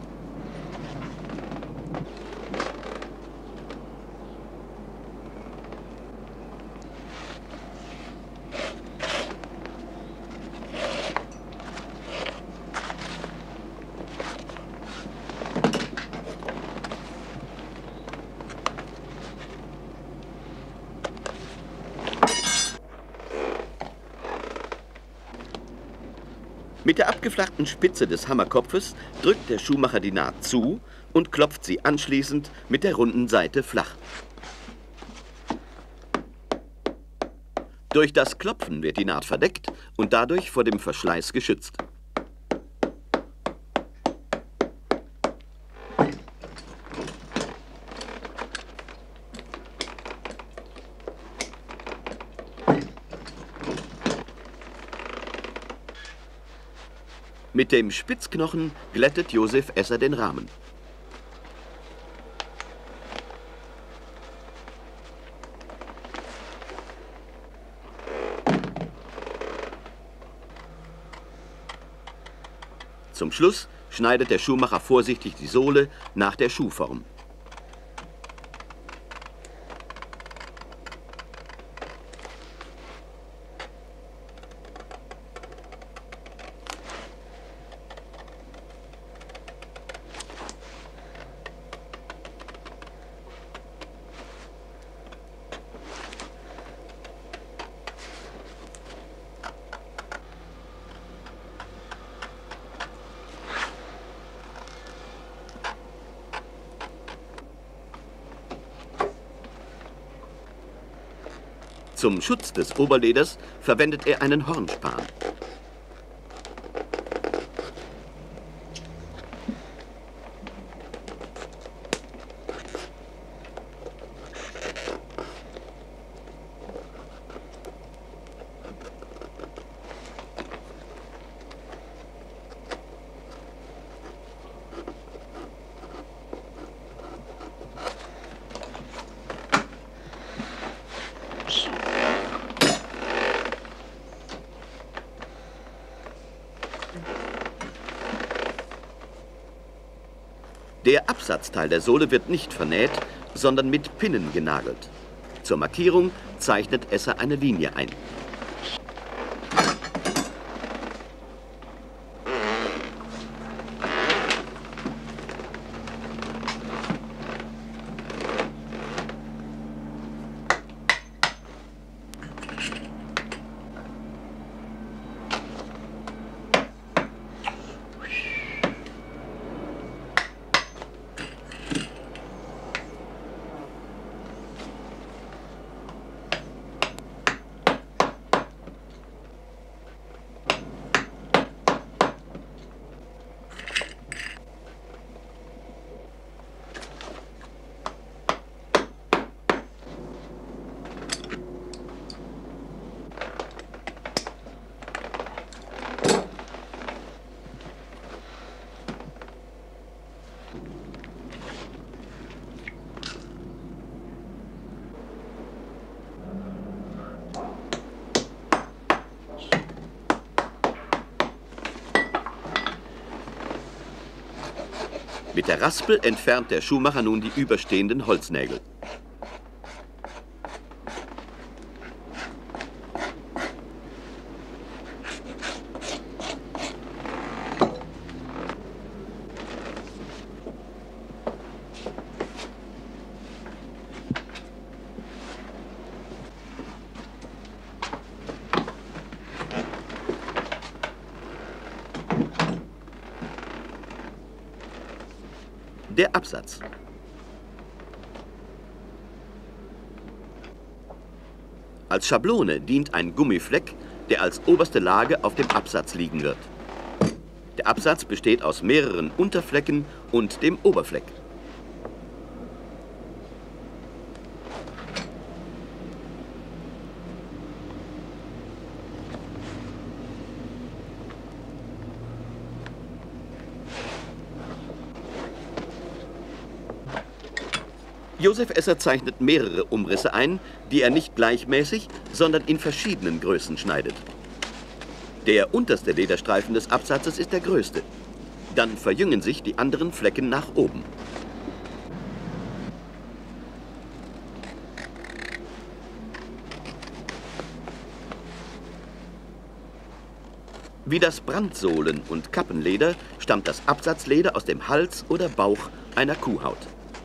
Mit der abgeflachten Spitze des Hammerkopfes drückt der Schuhmacher die Naht zu und klopft sie anschließend mit der runden Seite flach. Durch das Klopfen wird die Naht verdeckt und dadurch vor dem Verschleiß geschützt. Mit dem Spitzknochen glättet Josef Esser den Rahmen. Zum Schluss schneidet der Schuhmacher vorsichtig die Sohle nach der Schuhform. Zum Schutz des Oberleders verwendet er einen Hornspan. Der Absatzteil der Sohle wird nicht vernäht, sondern mit Pinnen genagelt. Zur Markierung zeichnet Esser eine Linie ein. Mit der Raspel entfernt der Schuhmacher nun die überstehenden Holznägel. Der Absatz. Als Schablone dient ein Gummifleck, der als oberste Lage auf dem Absatz liegen wird. Der Absatz besteht aus mehreren Unterflecken und dem Oberfleck. Josef Esser zeichnet mehrere Umrisse ein, die er nicht gleichmäßig, sondern in verschiedenen Größen schneidet. Der unterste Lederstreifen des Absatzes ist der größte. Dann verjüngen sich die anderen Flecken nach oben. Wie das Brandsohlen- und Kappenleder stammt das Absatzleder aus dem Hals oder Bauch einer Kuhhaut.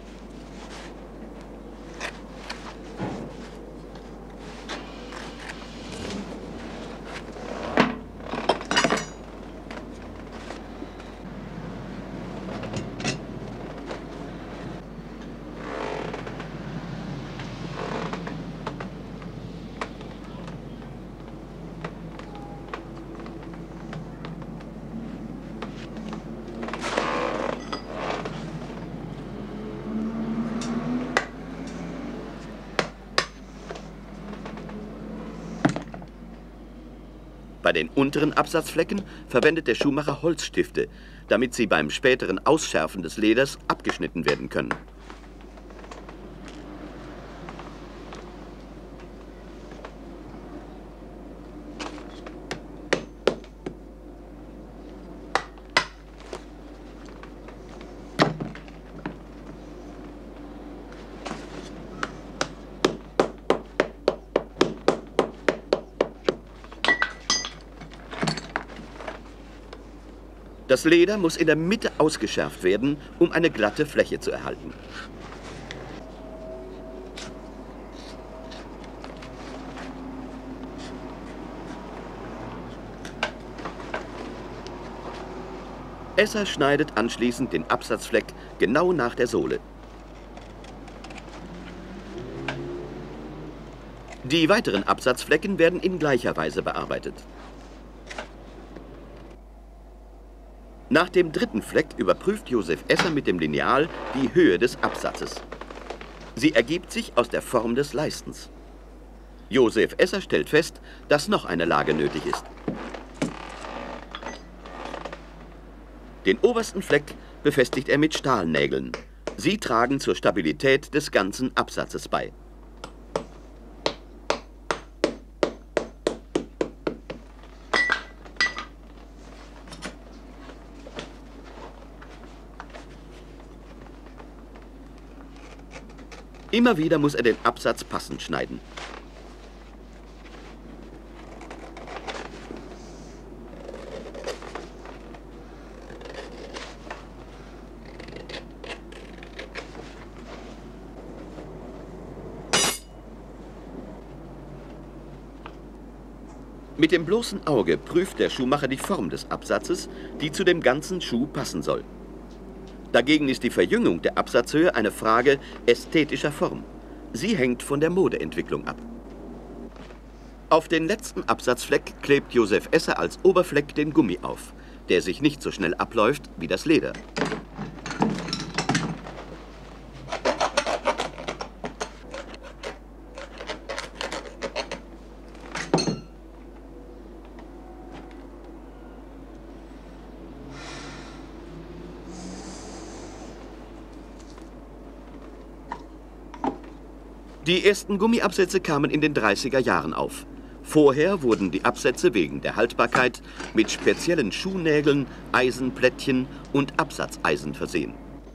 Bei den unteren Absatzflecken verwendet der Schuhmacher Holzstifte, damit sie beim späteren Ausschärfen des Leders abgeschnitten werden können. Das Leder muss in der Mitte ausgeschärft werden, um eine glatte Fläche zu erhalten. Esser schneidet anschließend den Absatzfleck genau nach der Sohle. Die weiteren Absatzflecken werden in gleicher Weise bearbeitet. Nach dem dritten Fleck überprüft Josef Esser mit dem Lineal die Höhe des Absatzes. Sie ergibt sich aus der Form des Leistens. Josef Esser stellt fest, dass noch eine Lage nötig ist. Den obersten Fleck befestigt er mit Stahlnägeln. Sie tragen zur Stabilität des ganzen Absatzes bei. Immer wieder muss er den Absatz passend schneiden. Mit dem bloßen Auge prüft der Schuhmacher die Form des Absatzes, die zu dem ganzen Schuh passen soll. Dagegen ist die Verjüngung der Absatzhöhe eine Frage ästhetischer Form. Sie hängt von der Modeentwicklung ab. Auf den letzten Absatzfleck klebt Josef Esser als Oberfleck den Gummi auf, der sich nicht so schnell abläuft wie das Leder. Die ersten Gummiabsätze kamen in den 30er Jahren auf. Vorher wurden die Absätze wegen der Haltbarkeit mit speziellen Schuhnägeln, Eisenplättchen und Absatzeisen versehen.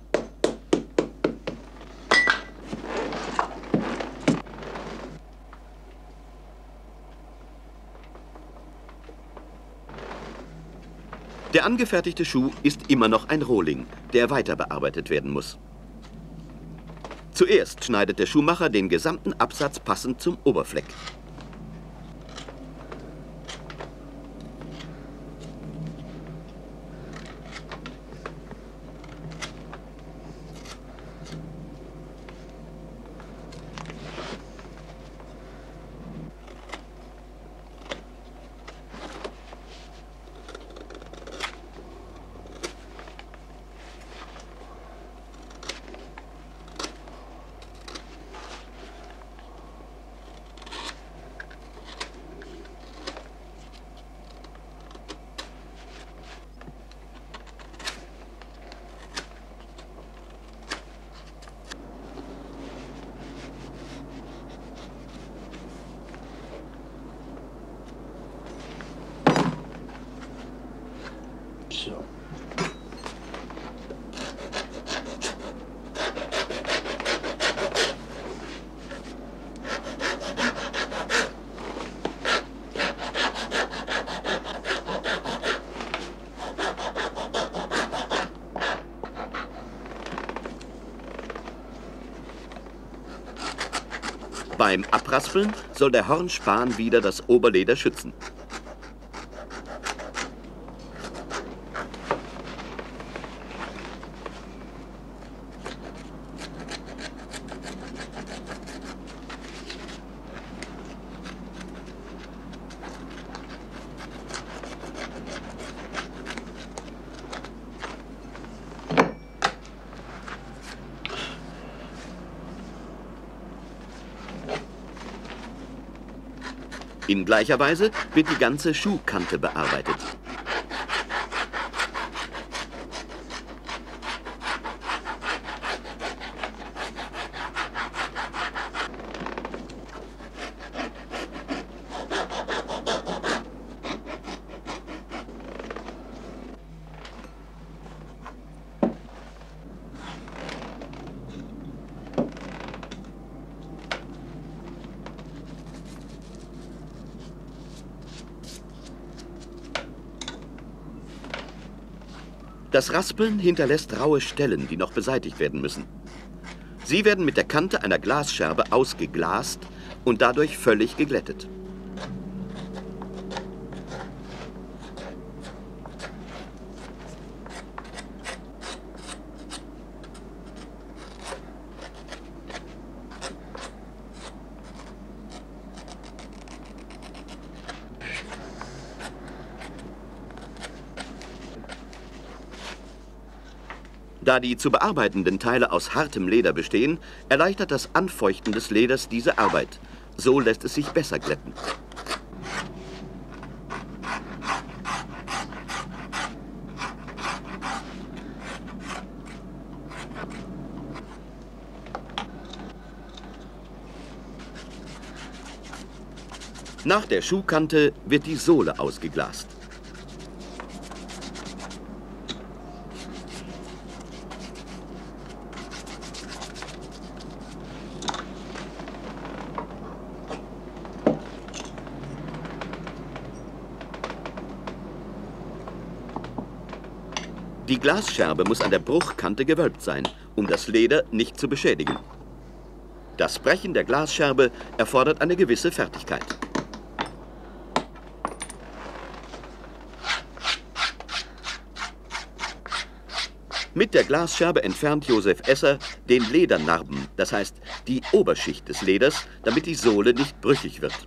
Der angefertigte Schuh ist immer noch ein Rohling, der weiter bearbeitet werden muss. Zuerst schneidet der Schuhmacher den gesamten Absatz passend zum Oberfleck. So. Beim Abraspeln soll der Hornspan wieder das Oberleder schützen. In gleicher Weise wird die ganze Schuhkante bearbeitet. Das Raspeln hinterlässt raue Stellen, die noch beseitigt werden müssen. Sie werden mit der Kante einer Glasscherbe ausgeglast und dadurch völlig geglättet. Da die zu bearbeitenden Teile aus hartem Leder bestehen, erleichtert das Anfeuchten des Leders diese Arbeit. So lässt es sich besser glätten. Nach der Schuhkante wird die Sohle ausgeglast. Die Glasscherbe muss an der Bruchkante gewölbt sein, um das Leder nicht zu beschädigen. Das Brechen der Glasscherbe erfordert eine gewisse Fertigkeit. Mit der Glasscherbe entfernt Josef Esser den Ledernarben, das heißt die Oberschicht des Leders, damit die Sohle nicht brüchig wird.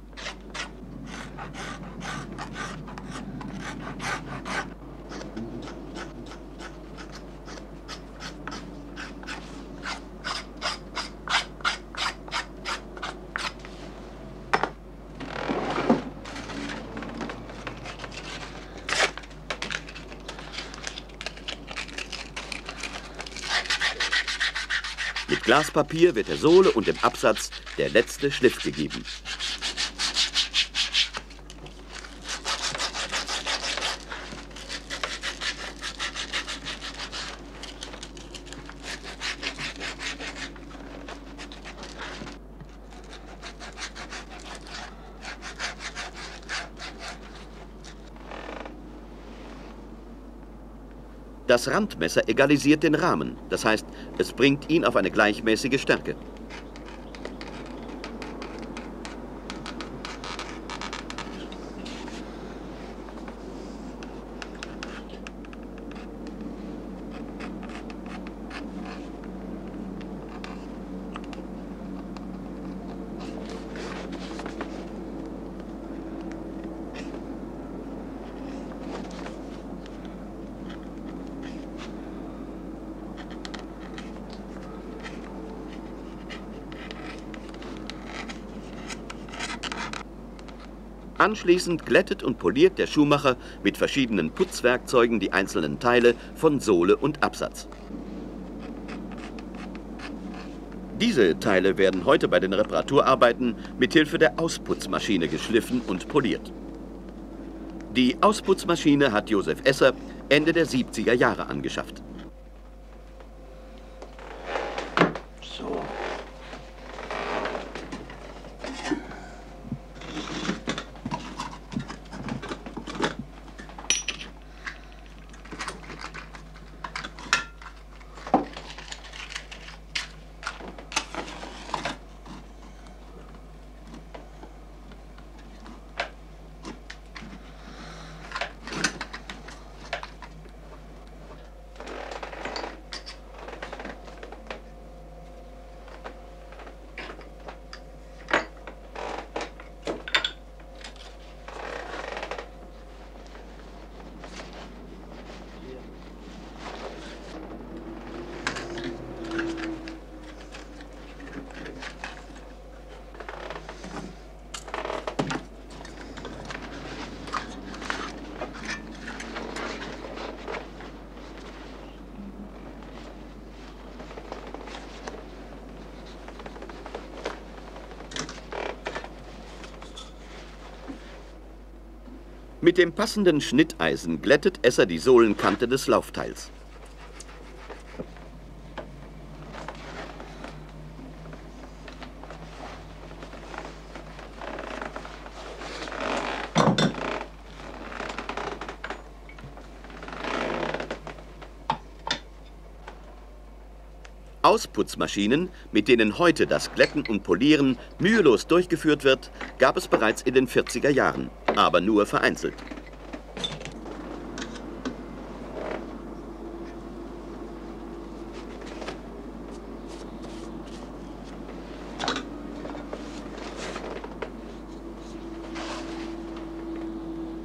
Mit Glaspapier wird der Sohle und dem Absatz der letzte Schliff gegeben. Das Randmesser egalisiert den Rahmen, das heißt, es bringt ihn auf eine gleichmäßige Stärke. Anschließend glättet und poliert der Schuhmacher mit verschiedenen Putzwerkzeugen die einzelnen Teile von Sohle und Absatz. Diese Teile werden heute bei den Reparaturarbeiten mithilfe der Ausputzmaschine geschliffen und poliert. Die Ausputzmaschine hat Josef Esser Ende der 70er Jahre angeschafft. So. Mit dem passenden Schnitteisen glättet Esser die Sohlenkante des Laufteils. Ausputzmaschinen, mit denen heute das Glätten und Polieren mühelos durchgeführt wird, gab es bereits in den 40er Jahren, aber nur vereinzelt.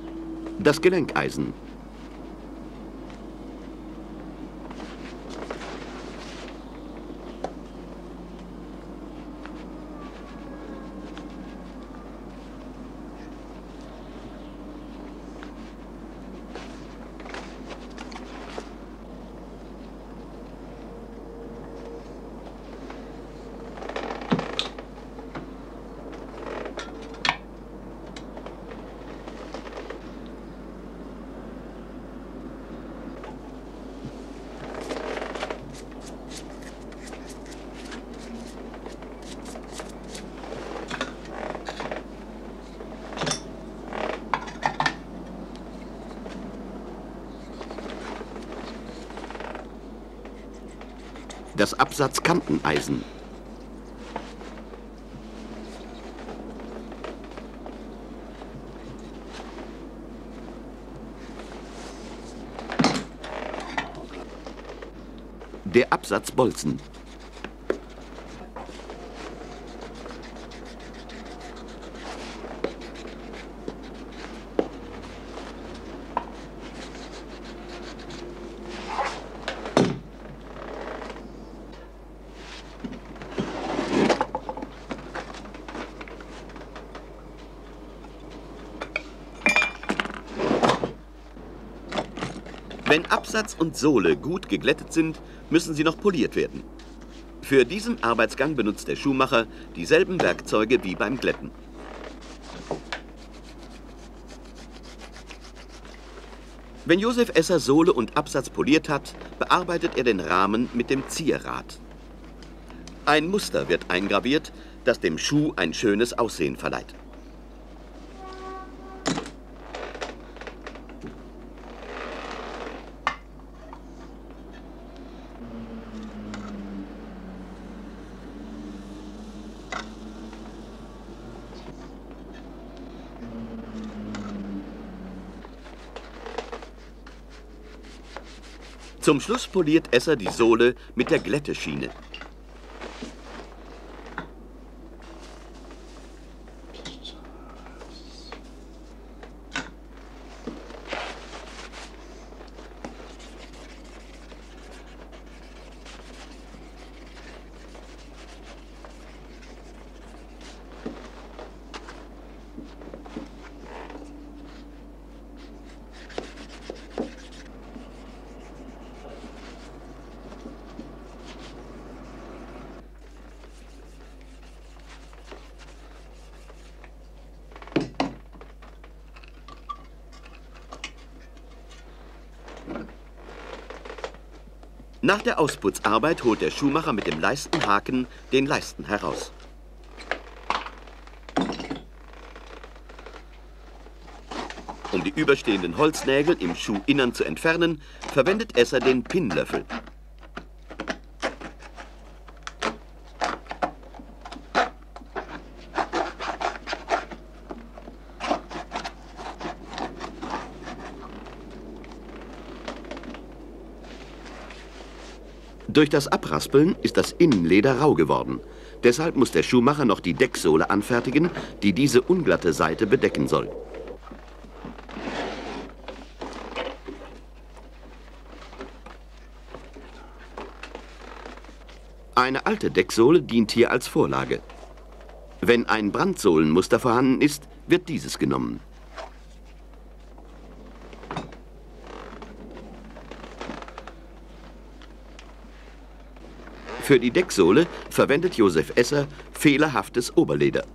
Das Gelenkeisen. das Absatzkanteneisen. Der Absatzbolzen. Wenn Absatz und Sohle gut geglättet sind, müssen sie noch poliert werden. Für diesen Arbeitsgang benutzt der Schuhmacher dieselben Werkzeuge wie beim Glätten. Wenn Josef Esser Sohle und Absatz poliert hat, bearbeitet er den Rahmen mit dem Zierrad. Ein Muster wird eingraviert, das dem Schuh ein schönes Aussehen verleiht. Zum Schluss poliert Esser die Sohle mit der Glätteschiene. Nach der Ausputzarbeit holt der Schuhmacher mit dem Leistenhaken den Leisten heraus. Um die überstehenden Holznägel im Schuhinnern zu entfernen, verwendet Esser den Pinnlöffel. Durch das Abraspeln ist das Innenleder rau geworden. Deshalb muss der Schuhmacher noch die Decksohle anfertigen, die diese unglatte Seite bedecken soll. Eine alte Decksohle dient hier als Vorlage. Wenn ein Brandsohlenmuster vorhanden ist, wird dieses genommen. Für die Decksohle verwendet Josef Esser fehlerhaftes Oberleder.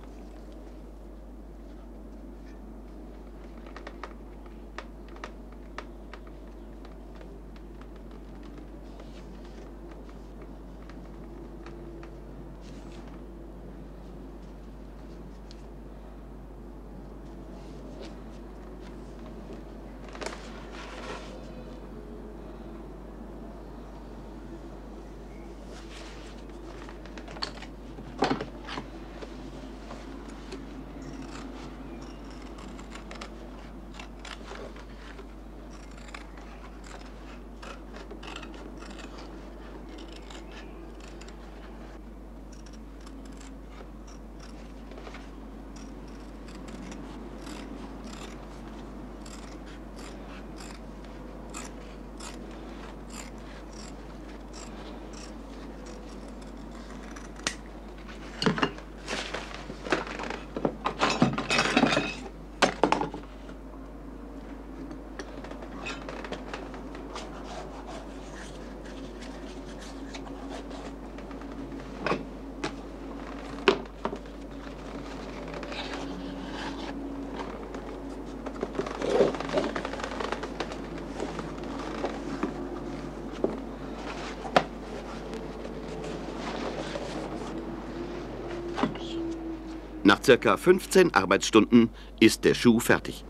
Nach ca. 15 Arbeitsstunden ist der Schuh fertig.